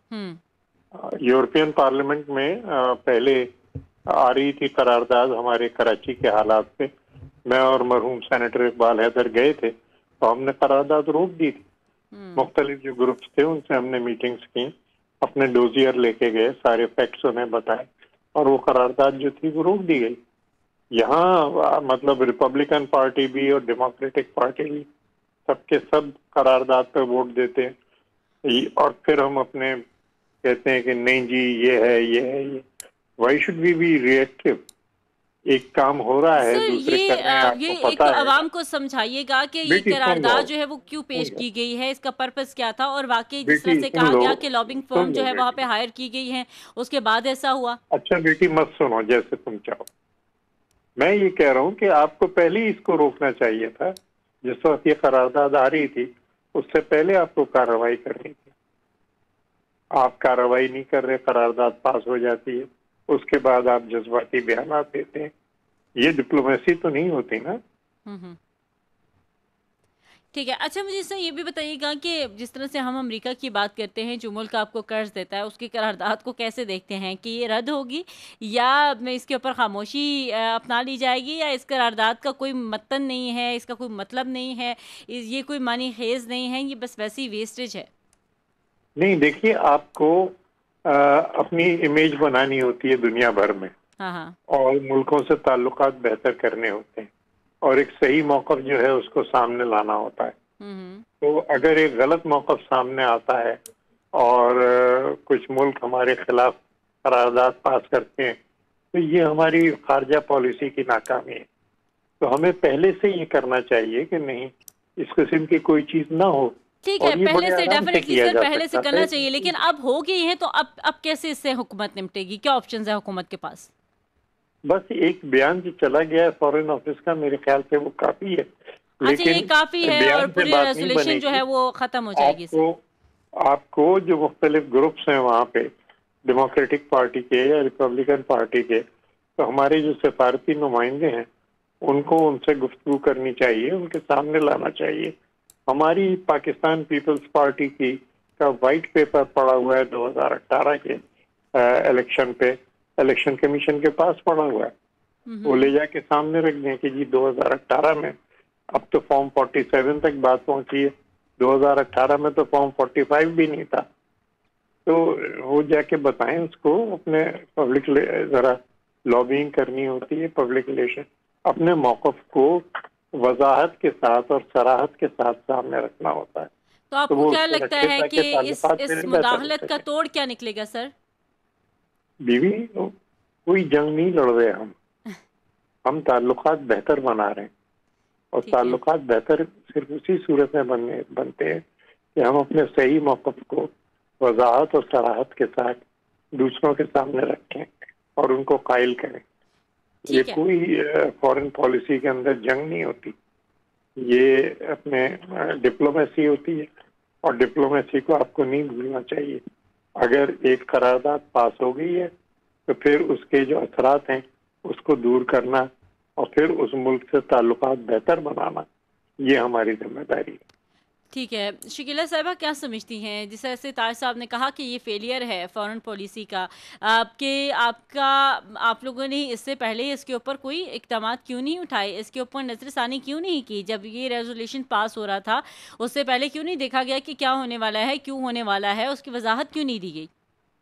S3: यूरोपियन पार्लियामेंट में पहले आ रही थी करारदाद हमारे कराची के हालात पे। मैं और मरहूम सेनेटर इकबाल हैदर गए थे तो हमने करारदाद रोक दी थी। मुख्तलिफ जो ग्रुप्स थे उनसे हमने मीटिंग्स की, अपने डोजियर लेके गए, सारे फैक्ट्स उन्हें बताए और वो करारदाद जो थी वो रोक दी गई। यहाँ मतलब रिपब्लिकन पार्टी भी और डेमोक्रेटिक पार्टी भी सबके सब करारदाद पे वोट देते हैं और फिर हम अपने कहते हैं कि नहीं जी ये है ये। Why should we be reactive? एक काम हो रहा है, दूसरे कर रहे हैं, आपको
S1: ये
S3: पता
S1: एक तो
S3: है।
S1: आवाम को समझाइएगा कि ये करारदाद जो है वो क्यों पेश की गई है, इसका पर्पस क्या था, और वाकई जिस तरह से कहा गया कि लॉबिंग फर्म जो है वहाँ पे हायर की गई है, उसके बाद ऐसा हुआ।
S3: अच्छा बेटी, मत सुनो जैसे तुम चाहो। मैं ये कह रहा हूँ कि आपको पहले ही इसको रोकना चाहिए था। जिस वक्त ये करारदाद आ रही थी उससे पहले आपको कार्रवाई करनी थी। आप कार्रवाई नहीं कर रहे, करारदाद पास हो जाती है, उसके बाद आप जज्बाती बयान देते हैं। ये डिप्लोमेसी तो नहीं होती ना।
S1: ठीक है। अच्छा, मुझे इससे ये भी बताइएगा कि जिस तरह से हम अमेरिका की बात करते हैं, जो मुल्क आपको कर्ज देता है, उसकी करारदाद को कैसे देखते हैं कि ये रद्द होगी या इसके ऊपर खामोशी अपना ली जाएगी, या इस करारदाद का कोई मतन नहीं है, इसका कोई मतलब नहीं है, ये कोई मानी खेज नहीं है, ये बस वैसी वेस्टेज है?
S3: नहीं, देखिए, आपको अपनी इमेज बनानी होती है दुनिया भर में।
S1: हाँ।
S3: और मुल्कों से ताल्लुकात बेहतर करने होते हैं और एक सही मौक़िफ़ जो है उसको सामने लाना होता है। तो अगर एक गलत मौक़िफ़ सामने आता है और कुछ मुल्क हमारे खिलाफ करारदाद पास करते हैं तो ये हमारी खारजा पॉलिसी की नाकामी है। तो हमें पहले से ये करना चाहिए कि नहीं, इस किस्म की कोई चीज़ ना हो।
S1: ठीक है, पहले से डेफिनेटली सर, पहले से करना चाहिए, लेकिन अब हो गई है तो अब कैसे इससे हुकूमत निपटेगी? क्या ऑप्शंस है हुकूमत के पास?
S3: बस एक बयान जो चला गया है फॉरेन ऑफिस का, मेरे ख्याल से वो काफी है।
S1: अच्छा, ये काफी है और पूरी रेजोल्यूशन जो है वो खत्म हो जाएगी।
S3: आपको जो मुख्तलिफ ग्रुप्स हैं वहाँ पे, डेमोक्रेटिक पार्टी के या रिपब्लिकन पार्टी के, तो हमारे जो सिफारती नुमाइंदे हैं उनको उनसे गुफ्तगू करनी चाहिए, उनके सामने लाना चाहिए। हमारी पाकिस्तान पीपल्स पार्टी की का वाइट पेपर पड़ा हुआ है 2018 के इलेक्शन पे, इलेक्शन कमीशन के पास पड़ा हुआ है। वो ले जाके सामने रख दें कि जी 2018 में, अब तो फॉर्म 47 तक बात पहुंची है, 2018 में तो फॉर्म 45 भी नहीं था। तो वो जाके बताएं उसको, अपने पब्लिक जरा लॉबिंग करनी होती है, पब्लिक रिलेशन, अपने मौक़िफ़ को वजाहत के साथ और सराहत के साथ सामने रखना होता है।
S1: तो आपको
S3: वो
S1: क्या
S3: उसको
S1: लगता
S3: रखे
S1: है
S3: ताकि
S1: कि
S3: ताल्लुकात
S1: इस
S3: मेरे बेहतर हो
S1: मुदाखलत का
S3: सके।
S1: तोड़ क्या निकलेगा सर?
S3: बीवी, कोई जंग नहीं लड़ रहे हम ताल्लुकात बेहतर बना रहे हैं, और
S1: ठीक है।
S3: ताल्लुकात बेहतर सिर्फ उसी सूरत में बनते हैं कि हम अपने सही मौक़िफ़ को वजाहत और सराहत के साथ दूसरों के सामने रखें और उनको कायल करें। ये
S1: ठीक है।
S3: कोई फॉरेन पॉलिसी के अंदर जंग नहीं होती, ये अपने डिप्लोमेसी होती है, और डिप्लोमेसी को आपको नहीं भूलना चाहिए। अगर एक करारदाद पास हो गई है तो फिर उसके जो असरात हैं उसको दूर करना और फिर उस मुल्क से ताल्लुकात बेहतर बनाना, ये हमारी जिम्मेदारी है।
S1: ठीक है। शकीला साहिबा क्या समझती हैं, जिस तरह से ताज साहब ने कहा कि ये फेलियर है फॉरेन पॉलिसी का, आप लोगों ने इससे पहले इसके ऊपर कोई इक़दाम क्यों नहीं उठाए, इसके ऊपर नज़रसानी क्यों नहीं की? जब ये रेजोल्यूशन पास हो रहा था उससे पहले क्यों नहीं देखा गया कि क्या होने वाला है, क्यों होने वाला है, उसकी वजाहत क्यों नहीं दी गई?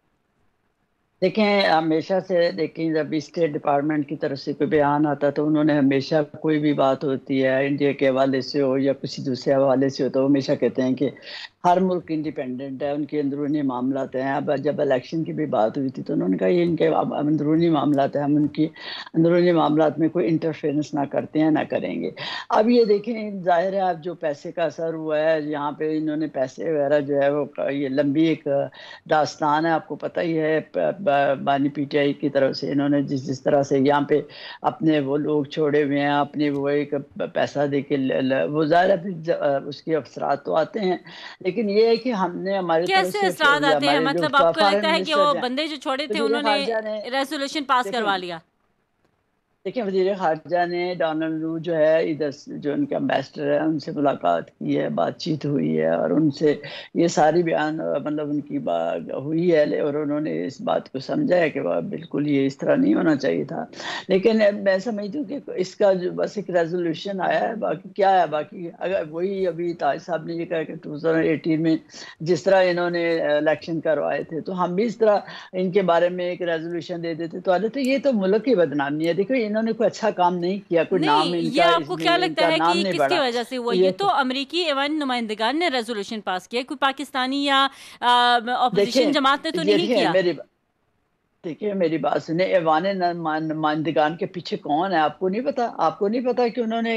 S4: देखें, हमेशा से देखें, जब स्टेट डिपार्टमेंट की तरफ से कोई बयान आता तो उन्होंने हमेशा, कोई भी बात होती है इंडिया के हवाले से हो या किसी दूसरे हवाले से हो, तो हमेशा कहते हैं कि हर मुल्क इंडिपेंडेंट है, उनके अंदरूनी मामलात हैं। अब जब इलेक्शन की भी बात हुई थी तो उन्होंने कहा ये इनके अंदरूनी मामलात हैं, हम उनकी अंदरूनी मामलात में कोई इंटरफेरेंस ना करते हैं, ना करेंगे। अब ये देखें, जाहिर है अब जो पैसे का असर हुआ है यहाँ पे, इन्होंने पैसे वगैरह जो है वो, ये लंबी एक दास्तान है, आपको पता ही है। बानी पीटीआई की तरफ से इन्होंने जिस तरह से यहाँ पे अपने वो लोग छोड़े हुए हैं, अपने वो एक पैसा दे के वो ज़ाहिर है फिर उसके अफसरात तो आते हैं, लेकिन ये है कि हमने हमारी तरफ
S1: कैसे
S4: से
S1: असरात आते हैं?
S4: हमारे जो
S1: मतलब आपको
S4: फॉरेन
S1: लगता है कि वो
S4: मिनिस्टर हैं,
S1: बंदे जो छोड़े थे
S4: वज़ीर
S1: उन्होंने
S4: ख़ारजा ने,
S1: रेजोल्यूशन पास करवा
S4: देखें
S1: लिया?
S4: देखिए, वज़ीर ख़ारजा ने डोनाल्ड लू जो है इधर जो उनके एम्बेसडर है उनसे मुलाकात की है, बातचीत हुई है, और उनसे ये सारी बयान मतलब उनकी बात हुई है, और उन्होंने इस बात को समझा है कि बिल्कुल ये इस तरह नहीं होना चाहिए था। लेकिन मैं समझती हूँ कि इसका जो बस एक रेजोल्यूशन आया है, बाकी क्या है, बाकी अगर वही अभी ताज साहब ने ये कहा कि 2018 में जिस तरह इन्होंने इलेक्शन करवाए थे तो हम भी इस तरह इनके बारे में एक रेजोल्यूशन दे देते तो ये तो मुल्क की बदनामी है। देखो, इन्होंने कोई अच्छा काम नहीं किया, कोई नाम
S1: नहीं, ये
S4: इनका
S1: आपको क्या
S4: इसमें
S1: लगता
S4: इनका
S1: है
S4: नाम
S1: कि
S4: नहीं
S1: किसकी
S4: बढ़ा।
S1: वजह से हुआ?
S4: ये
S1: ये तो अमेरिकी एवान नुमाइंदगान ने रेजोल्यूशन पास किया, कोई पाकिस्तानी या
S4: देखिए
S1: ऑपोजिशन जमात ने तो
S4: ये
S1: नहीं
S4: देखिए
S1: किया।
S4: देखिए मेरी बात सुने, ऐवान नुमाइंदगान के पीछे कौन है आपको नहीं पता? आपको नहीं पता कि इन्होंने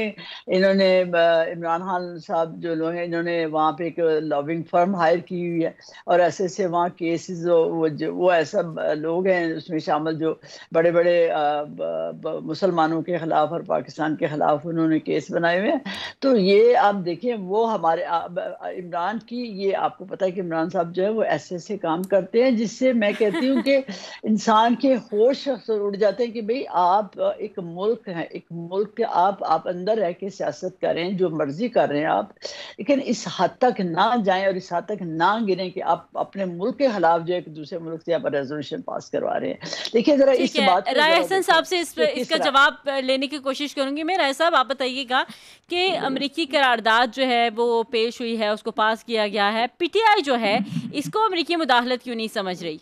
S4: इमरान खान साहब जो लोग हैं, इन्होंने वहाँ पे एक लॉबिंग फर्म हायर की हुई है, और ऐसे वहाँ केसेस वो ऐसा लोग हैं उसमें शामिल जो बड़े बड़े मुसलमानों के खिलाफ और पाकिस्तान के खिलाफ उन्होंने केस बनाए हुए हैं। तो ये आप देखिए, वो हमारे इमरान की, ये आपको पता है कि इमरान साहब जो है वो ऐसे काम करते हैं जिससे मैं कहती हूँ कि इंसान के होश उड़ जाते हैं कि भाई आप एक मुल्क है, एक मुल्क के आप अंदर रह के सियासत करें, जो मर्जी कर रहे हैं आप, लेकिन इस हद तक ना जाएं और इस हद तक ना गिरें कि आप अपने मुल्क के खिलाफ जो एक दूसरे मुल्क से आप रेजोल्यूशन पास करवा रहे हैं। देखिए जरा
S1: ठीक
S4: इस
S1: है,
S4: बात को
S1: राय
S4: जरा
S1: हसन
S4: देखें
S1: साहब से
S4: कि किस
S1: इसका
S4: तरह।
S1: जवाब लेने की कोशिश करूंगी मैं। राय साहब, आप बताइएगा कि अमेरिकी करारदाद जो है वो पेश हुई है, उसको पास किया गया है, पीटीआई जो है इसको अमेरिकी मुदाखलत क्यों नहीं समझ रही?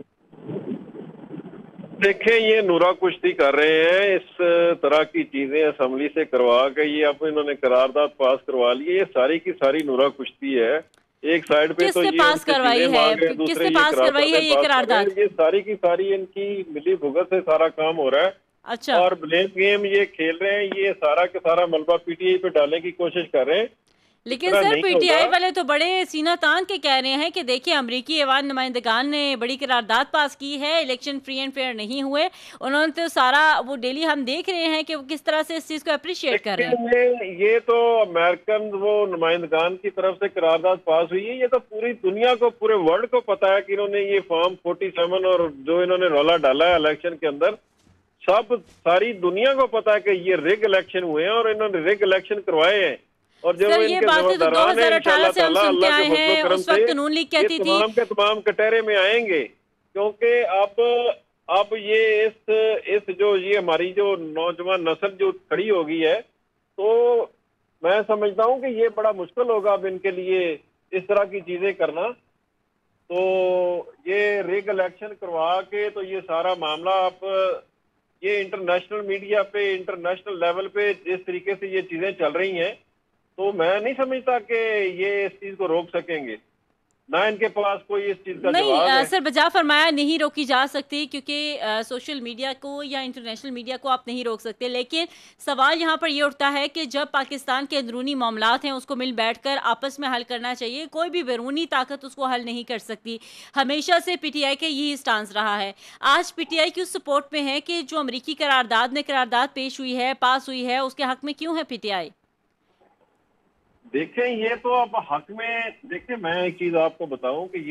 S2: देखें, ये नूरा कुश्ती कर रहे हैं, इस तरह की चीजें असेंबली से करवा के ये अब इन्होंने करारदाद पास करवा ली है। ये सारी की सारी नूरा कुश्ती है। एक साइड पे तो
S1: किसने
S2: ये
S1: पास करवाई है?
S2: दूसरे
S1: किसने
S2: ये
S1: पास करवाई है ये
S2: पास कर रहे
S1: करारदाद?
S2: हैं। ये सारी की सारी इनकी मिली भुगत से सारा काम हो रहा है,
S1: अच्छा,
S2: और ब्लेम गेम ये खेल रहे हैं। ये सारा के सारा मलबा पीटीआई पे डालने की कोशिश कर रहे हैं।
S1: लेकिन सर पीटीआई वाले तो बड़े सीना तान के कह रहे हैं कि देखिए अमेरिकी ऐवान नुमाइंदगान ने बड़ी करारदाद पास की है, इलेक्शन फ्री एंड फेयर नहीं हुए। उन्होंने तो सारा वो डेली हम देख रहे हैं कि वो किस तरह से इस चीज को अप्रिशिएट कर रहे हैं।
S2: ये तो अमेरिकन वो नुमाइंदगान की तरफ से करारदाद पास हुई है। ये तो पूरी दुनिया को, पूरे वर्ल्ड को पता है कि इन्होंने ये फॉर्म 47 और जो इन्होंने रौला डाला है इलेक्शन के अंदर, सब सारी दुनिया को पता है कि ये रिग इलेक्शन हुए हैं और इन्होंने रिग इलेक्शन करवाए हैं। और जब
S1: सर ये बातें तो 2018 से हम सुनते आए हैं, उस वक्त नून लीग कहती थी
S2: तमाम के तमाम कटहरे में आएंगे, क्योंकि अब اب یہ اس جو یہ ہماری جو نوجوان نسل جو کھڑی ہو گئی ہے، تو میں سمجھتا ہوں کہ یہ بڑا مشکل ہوگا اب ان کے لیے اس طرح کی چیزیں کرنا. تو یہ ریگ الیکشن کروا کے تو یہ سارا معاملہ آپ یہ انٹرنیشنل میڈیا پہ انٹرنیشنل لیول پہ جس طریقے سے یہ چیزیں چل رہی ہیں، تو میں نہیں سمجھتا کہ یہ اس چیز کو روک سکیں گے، نہ ان کے پاس کوئی اس چیز کا جواب ہے.
S1: نہیں سر، بجا فرمایا نہیں روکی جا سکتی، کیونکہ سوشل میڈیا کو یا انٹرنیشنل میڈیا کو آپ نہیں روک سکتے، لیکن سوال یہاں پر یہ اٹھتا ہے کہ جب پاکستان کے اندرونی معاملات ہیں اس کو مل بیٹھ کر آپس میں حل کرنا چاہیے. کوئی بھی بیرونی طاقت اس کو حل نہیں کر سکتی. ہمیشہ سے پی ٹی آئی کا یہی سٹانس رہا ہے. آج پی ٹی آئی کی اس سپورٹ میں ہے کہ جو امریکی قرارداد پیش ہوئی ہے، پاس ہوئی ہے، اس کے حق میں کیوں ہے پی ٹی آئی؟
S2: دیکھیں یہ تو اب حق میں، دیکھیں میں ایک چیز آپ کو بتاؤں کہ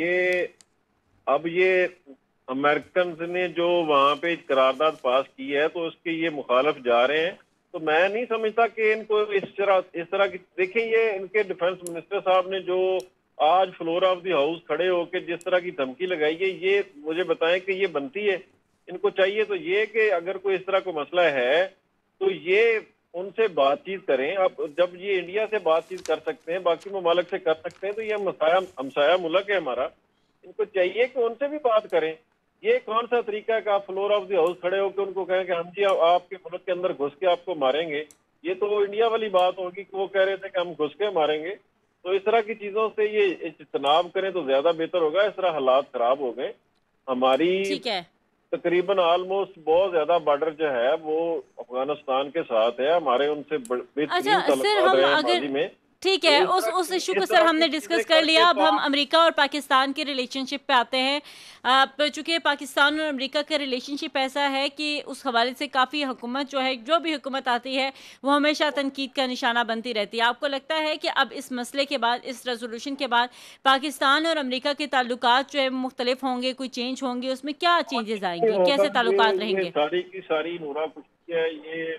S2: یہ امریکنز نے جو وہاں پہ قرارداد پاس کی ہے تو اس کے یہ مخالف جا رہے ہیں. تو میں نہیں سمجھتا کہ ان کو اس طرح کی، دیکھیں یہ ان کے ڈیفنس منسٹر صاحب نے جو آج فلور آف دی ہاؤس کھڑے ہو کے جس طرح کی دھمکی لگائی ہے، یہ مجھے بتائیں کہ یہ بنتی ہے؟ ان کو چاہیے تو یہ کہ اگر کوئی اس طرح کوئی مسئلہ ہے تو یہ ان سے بات چیت کریں. اب جب یہ انڈیا سے بات چیت کر سکتے ہیں، باقی ممالک سے کر سکتے ہیں، تو یہ ہمسایہ ملک ہے ہمارا، ان کو چاہیے کہ ان سے بھی بات کریں. یہ کون سا طریقہ ہے کہ آپ فلور آف دی ہاؤس کھڑے ہو کے ان کو کہیں کہ ہم جی آپ کے ملک کے اندر گھس کے آپ کو ماریں گے؟ یہ تو انڈیا والی بات ہوگی کہ وہ کہہ رہے تھے کہ ہم گھس کے ماریں گے. تو اس طرح کی چیزوں سے یہ اجتناب کریں تو زیادہ بہتر ہوگا. اس طرح حالات خراب ہو گئے ہماری.
S1: ٹھیک ہے،
S2: تقریباً آلموسٹ بہت زیادہ بارڈر جو ہے وہ افغانستان کے ساتھ ہے، ہمارے ان سے
S1: اچھا
S2: بہترین
S1: سر،
S2: تعلقات
S1: ہم
S2: رہے ہیں
S1: اگر
S2: ماضی میں.
S1: ٹھیک
S2: تو
S1: ہے
S2: اس
S1: اس ایشو کو
S2: اس
S1: سر
S2: طرح
S1: ہم
S2: کی
S1: نے
S2: چیزیں
S1: ڈسکس کر
S2: کر
S1: لیا.
S2: کے
S1: اب
S2: تو
S1: ہم
S2: آپ
S1: امریکہ اور پاکستان کے ریلیشن شپ پہ آتے ہیں. چونکہ پاکستان اور امریکہ کا ریلیشن شپ ایسا ہے کہ اس حوالے سے کافی حکومت جو بھی حکومت آتی ہے وہ ہمیشہ تنقید کا نشانہ بنتی رہتی ہے. آپ کو لگتا ہے کہ اب اس مسئلے کے بعد، اس ریزولوشن کے بعد پاکستان اور امریکہ کے تعلقات جو ہے مختلف ہوں گے، کوئی چینج ہوں گے، اس میں کیا چینجز آئیں گی،
S2: ہوگا؟
S1: کیسے تعلقات رہیں
S2: یہ
S1: گے؟
S2: ساری کی ساری نورا کشتی ہے. یہ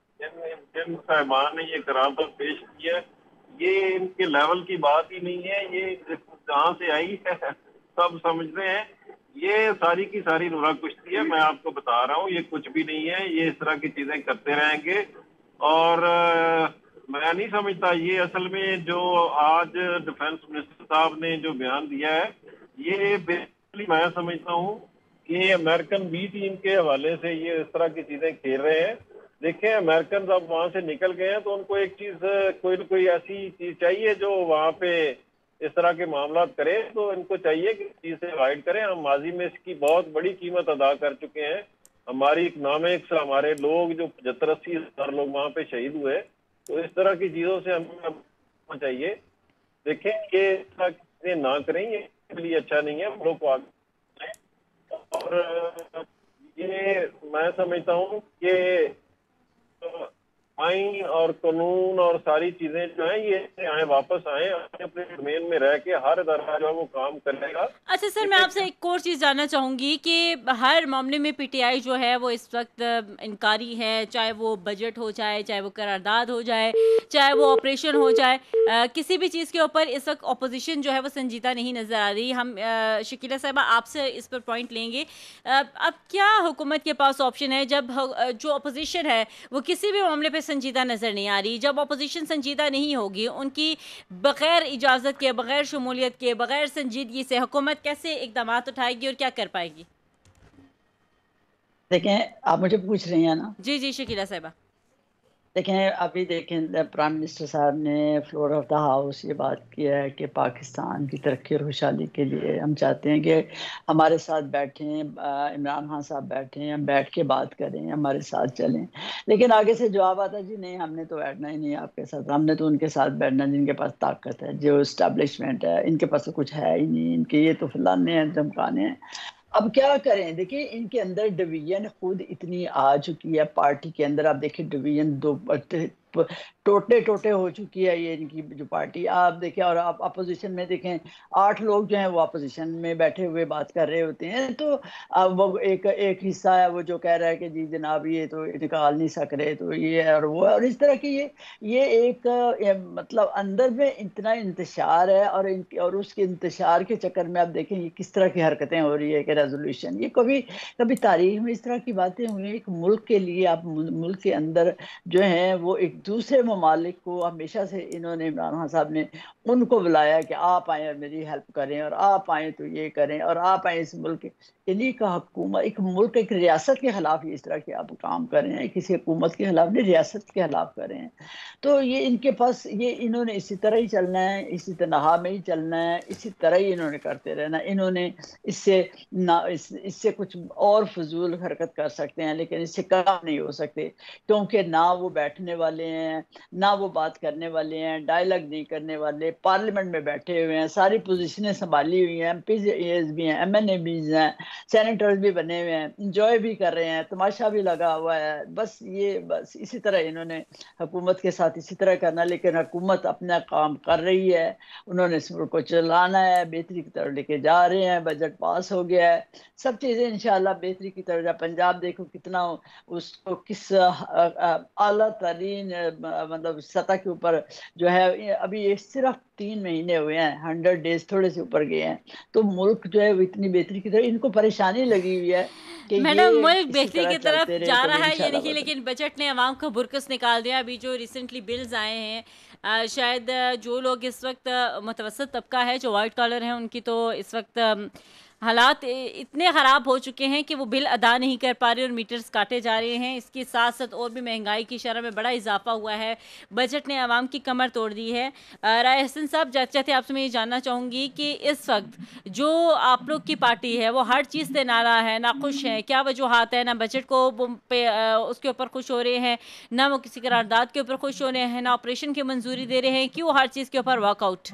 S2: جن صاحبان نے یہ قرارداد پیش کی ہے، یہ ان کے لیول کی بات ہی نہیں ہے. یہ جہاں سے آئی ہے سب سمجھتے ہیں. یہ ساری کی ساری نورا کشتی ہے. میں آپ کو بتا رہا ہوں یہ کچھ بھی نہیں ہے. یہ اس طرح کی چیزیں کرتے رہیں گے. اور میں نہیں سمجھتا یہ اصل میں جو آج ڈیفنس منسٹر صاحب نے جو بیان دیا ہے، یہ بیسکلی میں سمجھتا ہوں کہ امریکن بی ٹیم کے حوالے سے یہ اس طرح کی چیزیں کھیل رہے ہیں. دیکھیں امریکن اب وہاں سے نکل گئے ہیں تو ان کو ایک چیز، کوئی نہ کوئی ایسی چیز چاہیے جو وہاں پہ اس طرح کے معاملات کرے. تو ان کو چاہیے کہ اس چیز سے اوائڈ کریں. ہم ماضی میں اس کی بہت بڑی قیمت ادا کر چکے ہیں. ہماری اکنامکس، ہمارے لوگ جو 75-80 ہزار لوگ وہاں پہ شہید ہوئے. تو اس طرح کی چیزوں سے ہمیں چاہیے. دیکھیں یہ اس طرح کی چیزیں نہ کریں، یہ کے لیے اچھا نہیں ہے. ہم لوگ کو آگے اور یہ میں سمجھتا ہوں کہ آئین اور قانون اور ساری چیزیں جو ہیں یہ واپس آئیں، اپنے ڈومین میں رہ کے ہر ادارہ جو ہے وہ کام کرے گا.
S1: اچھا سر، میں آپ سے ایک اور چیز جاننا چاہوں گی کہ ہر معاملے میں پی ٹی آئی جو ہے وہ اس وقت انکاری ہے، چاہے وہ بجٹ ہو جائے، چاہے وہ قرارداد ہو جائے، چاہے وہ آپریشن ہو جائے، کسی بھی چیز کے اوپر اس وقت اپوزیشن جو ہے وہ سنجیدہ نہیں نظر آ رہی. ہم شکیلہ صاحبہ آپ سے اس پر پوائنٹ لیں گے. اب کیا حکومت کے پاس آپشن ہے جب جو اپوزیشن ہے وہ کسی بھی معاملے پہ سنجیدہ نظر نہیں آ رہی؟ جب اپوزیشن سنجیدہ نہیں ہوگی، ان کی بغیر اجازت کے، بغیر شمولیت کے، بغیر سنجیدگی سے حکومت کیسے اقدامات اٹھائے گی اور کیا کر پائے گی؟
S4: دیکھیں آپ مجھے پوچھ رہی ہیں نا.
S1: جی جی شکیلہ صاحبہ.
S4: دیکھیں ابھی دیکھیں پرائم منسٹر صاحب نے فلور آف دا ہاؤس یہ بات کیا ہے کہ پاکستان کی ترقی اور خوشحالی کے لیے ہم چاہتے ہیں کہ ہمارے ساتھ بیٹھیں، عمران خان صاحب بیٹھیں، ہم بیٹھ کے بات کریں، ہمارے ساتھ چلیں. لیکن آگے سے جواب آتا جی نہیں، ہم نے تو بیٹھنا ہی نہیں آپ کے ساتھ. ہم نے تو ان کے ساتھ بیٹھنا جن کے پاس طاقت ہے، جو اسٹیبلشمنٹ ہے. ان کے پاس تو کچھ ہے ہی نہیں، ان کے یہ تو فلانے ہیں دھمکانے ہیں. اب کیا کریں؟ دیکھیں ان کے اندر ڈویژن خود اتنی آ چکی ہے پارٹی کے اندر. آپ دیکھیں ڈویژن टोटे टोटे हो चुकी है ये इनकी जो पार्टी। आप देखें, और आप अपोजिशन में देखें, 8 लोग जो हैं वो अपोजिशन में बैठे हुए बात कर रहे होते हैं, तो अब वो एक हिस्सा है वो जो कह रहा है कि जी जनाब ये तो निकाल नहीं सक रहे, तो ये और वो, और इस तरह की ये एक मतलब अंदर में इतना इंतशार है, और उसके इंतशार के चक्कर में आप देखें ये किस तरह की हरकतें हो रही है कि रेजोल्यूशन, ये कभी कभी तारीख में इस तरह की बातें हुई। एक मुल्क के लिए आप मुल्क के अंदर जो है वो एक दूसरे ममालिक को हमेशा से इन्होंने, इमरान खान साहब ने उनको बुलाया कि आप आए और मेरी हेल्प करें, और आप आए तो ये करें, और आप आए इस मुल्क, इन्हीं का हुकूमत, एक मुल्क एक रियासत के खिलाफ इस तरह के आप काम कर रहे हैं, किसी हुकूमत के खिलाफ नहीं, रियासत के खिलाफ कर रहे हैं। तो ये इनके पास, ये इन्होंने इसी तरह ही चलना है, इसी तनहा में ही चलना है, इसी तरह ही इन्होंने करते रहना। इन्होंने इससे कुछ और फजूल हरकत कर सकते हैं, लेकिन इससे काम नहीं हो सकते, क्योंकि ना वो बैठने वाले हैं, ना वो बात करने वाले हैं, डायलॉग नहीं करने वाले, पार्लियामेंट में बैठे हुए हैं, सारी पोजीशनें संभाली हुई हैं, एमपीज भी हैं, एमएनए भी हैं, सेनेटर्स भी बने हुए हैं, इंजॉय भी कर रहे हैं, तमाशा भी लगा हुआ है। बस इसी तरह इन्होंने हुकूमत के साथ इसी तरह करना, लेकिन हुकूमत अपना काम कर रही है, उन्होंने इस मुल्क को चलाना है, बेहतरी की तरफ लेके जा रहे हैं, बजट पास हो गया है, सब चीज़ें इंशाल्लाह बेहतरी की तरफ जा। पंजाब देखो कितना उसको किस आला तरीन मतलब सतह के ऊपर जो है, अभी ये सिर्फ 3 महीने हुए हैं, 100 डेज थोड़े से ऊपर गए हैं, तो मुल्क जो है वो इतनी बेहतरी की तरफ, इनको परेशानी लगी हुई है कि
S1: मैडम
S4: ये
S1: मुल्क
S4: इसी
S1: बेहतरी
S4: तरह
S1: की तरफ
S4: चलते रहे
S1: जा
S4: तो
S1: रहा है ये
S4: इंशाल्लाह
S1: नहीं, लेकिन बजट ने आवाम का बुरकस निकाल दिया। अभी जो रिसेंटली बिल्स आए हैं, शायद जो लोग इस वक्त मुतवसत तबका है, जो वाइट कॉलर हैं, उनकी तो इस वक्त हालात इतने ख़राब हो चुके हैं कि वो बिल अदा नहीं कर पा रहे और मीटर्स काटे जा रहे हैं। इसके साथ साथ और भी महंगाई की शरह में बड़ा इजाफा हुआ है। बजट ने आवाम की कमर तोड़ दी है। राय हसन साहब, जाते जाते आपसे मैं ये जानना चाहूँगी कि इस वक्त जो आप लोग की पार्टी है वो हर चीज़ से नाराज़ है, नाखुश है, क्या वजूहात है? ना बजट को उसके ऊपर खुश हो रहे हैं, ना वो किसी करारदाद के ऊपर खुश हो रहे हैं, ना ऑपरेशन की मंजूरी दे रहे हैं, क्यों हर चीज़ के ऊपर वॉकआउट?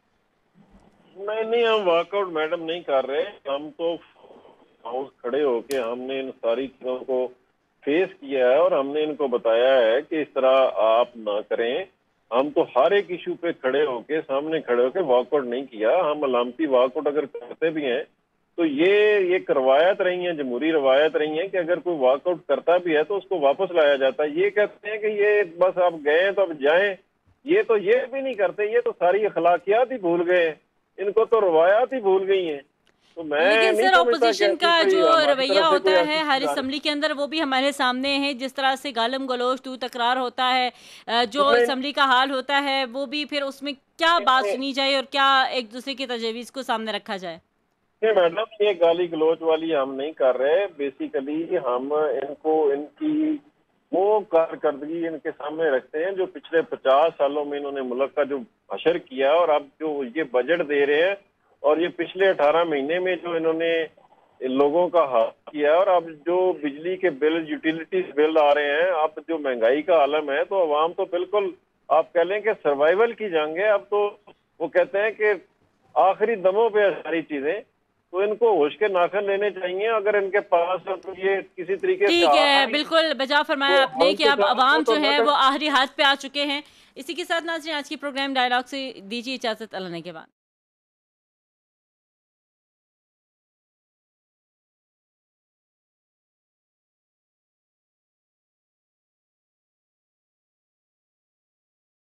S2: नहीं, हम वर्कआउट मैडम नहीं कर रहे। हम तो हाउस खड़े होके हमने इन सारी चीजों को फेस किया है और हमने इनको बताया है कि इस तरह आप ना करें। हम तो हर एक इशू पे खड़े होके, सामने खड़े होके वॉकआउट नहीं किया। हम अलामती वॉकआउट अगर करते भी हैं तो ये रवायत रही है, जमहूरी रवायत रही है कि अगर कोई वॉकआउट करता भी है तो उसको वापस लाया जाता है। ये कहते हैं कि ये बस आप गए तो अब जाएं, ये भी नहीं करते। ये तो सारी अखलाकियात ही भूल गए, इनको तो रवायात ही भूल गई हैं। तो मैं
S1: लेकिन
S2: नहीं
S1: सर,
S2: समझता
S1: ऑपोजिशन का
S2: कि
S1: जो
S2: हमारी
S1: रवैया
S2: तरफ से
S1: होता
S2: कोई
S1: है
S2: ऐसी
S1: हर
S2: चीज़
S1: असम्बली के अंदर, वो भी हमारे सामने है। जिस तरह से गालम गलोच तू तकरार होता है, जो
S2: नहीं
S1: असम्बली का हाल होता है, वो भी फिर उसमें क्या बात
S2: नहीं
S1: सुनी जाए और क्या एक दूसरे की तजवीज़ को सामने रखा जाए?
S2: नहीं मैडम, ये गाली गलोच वाली हम नहीं कर रहे। बेसिकली हम इनकी वो कारकर्दगी इनके सामने रखते हैं जो पिछले 50 सालों में इन्होंने मुल्क का जो हशर किया, और अब जो ये बजट दे रहे हैं, और ये पिछले 18 महीने में जो इन्होंने लोगों का हाल किया, और अब जो बिजली के बिल, यूटिलिटीज बिल आ रहे हैं, अब जो महंगाई का आलम है, तो अवाम तो बिल्कुल आप कह लें कि सर्वाइवल की जंग है। अब तो वो कहते हैं कि आखिरी दमों पे सारी चीजें, तो इनको होश के नाखन लेने चाहिए। अगर इनके पास तो ये किसी तरीके से
S1: ठीक है, बिल्कुल बजा फरमाया
S2: तो
S1: आपने कि अब आवाम जो है वो
S2: तो
S1: आखिरी हाथ पे आ चुके हैं। इसी के साथ नाज़रीन, आज की प्रोग्राम डायलॉग से दीजिए इजाज़त, अल्लाह ने के बाद।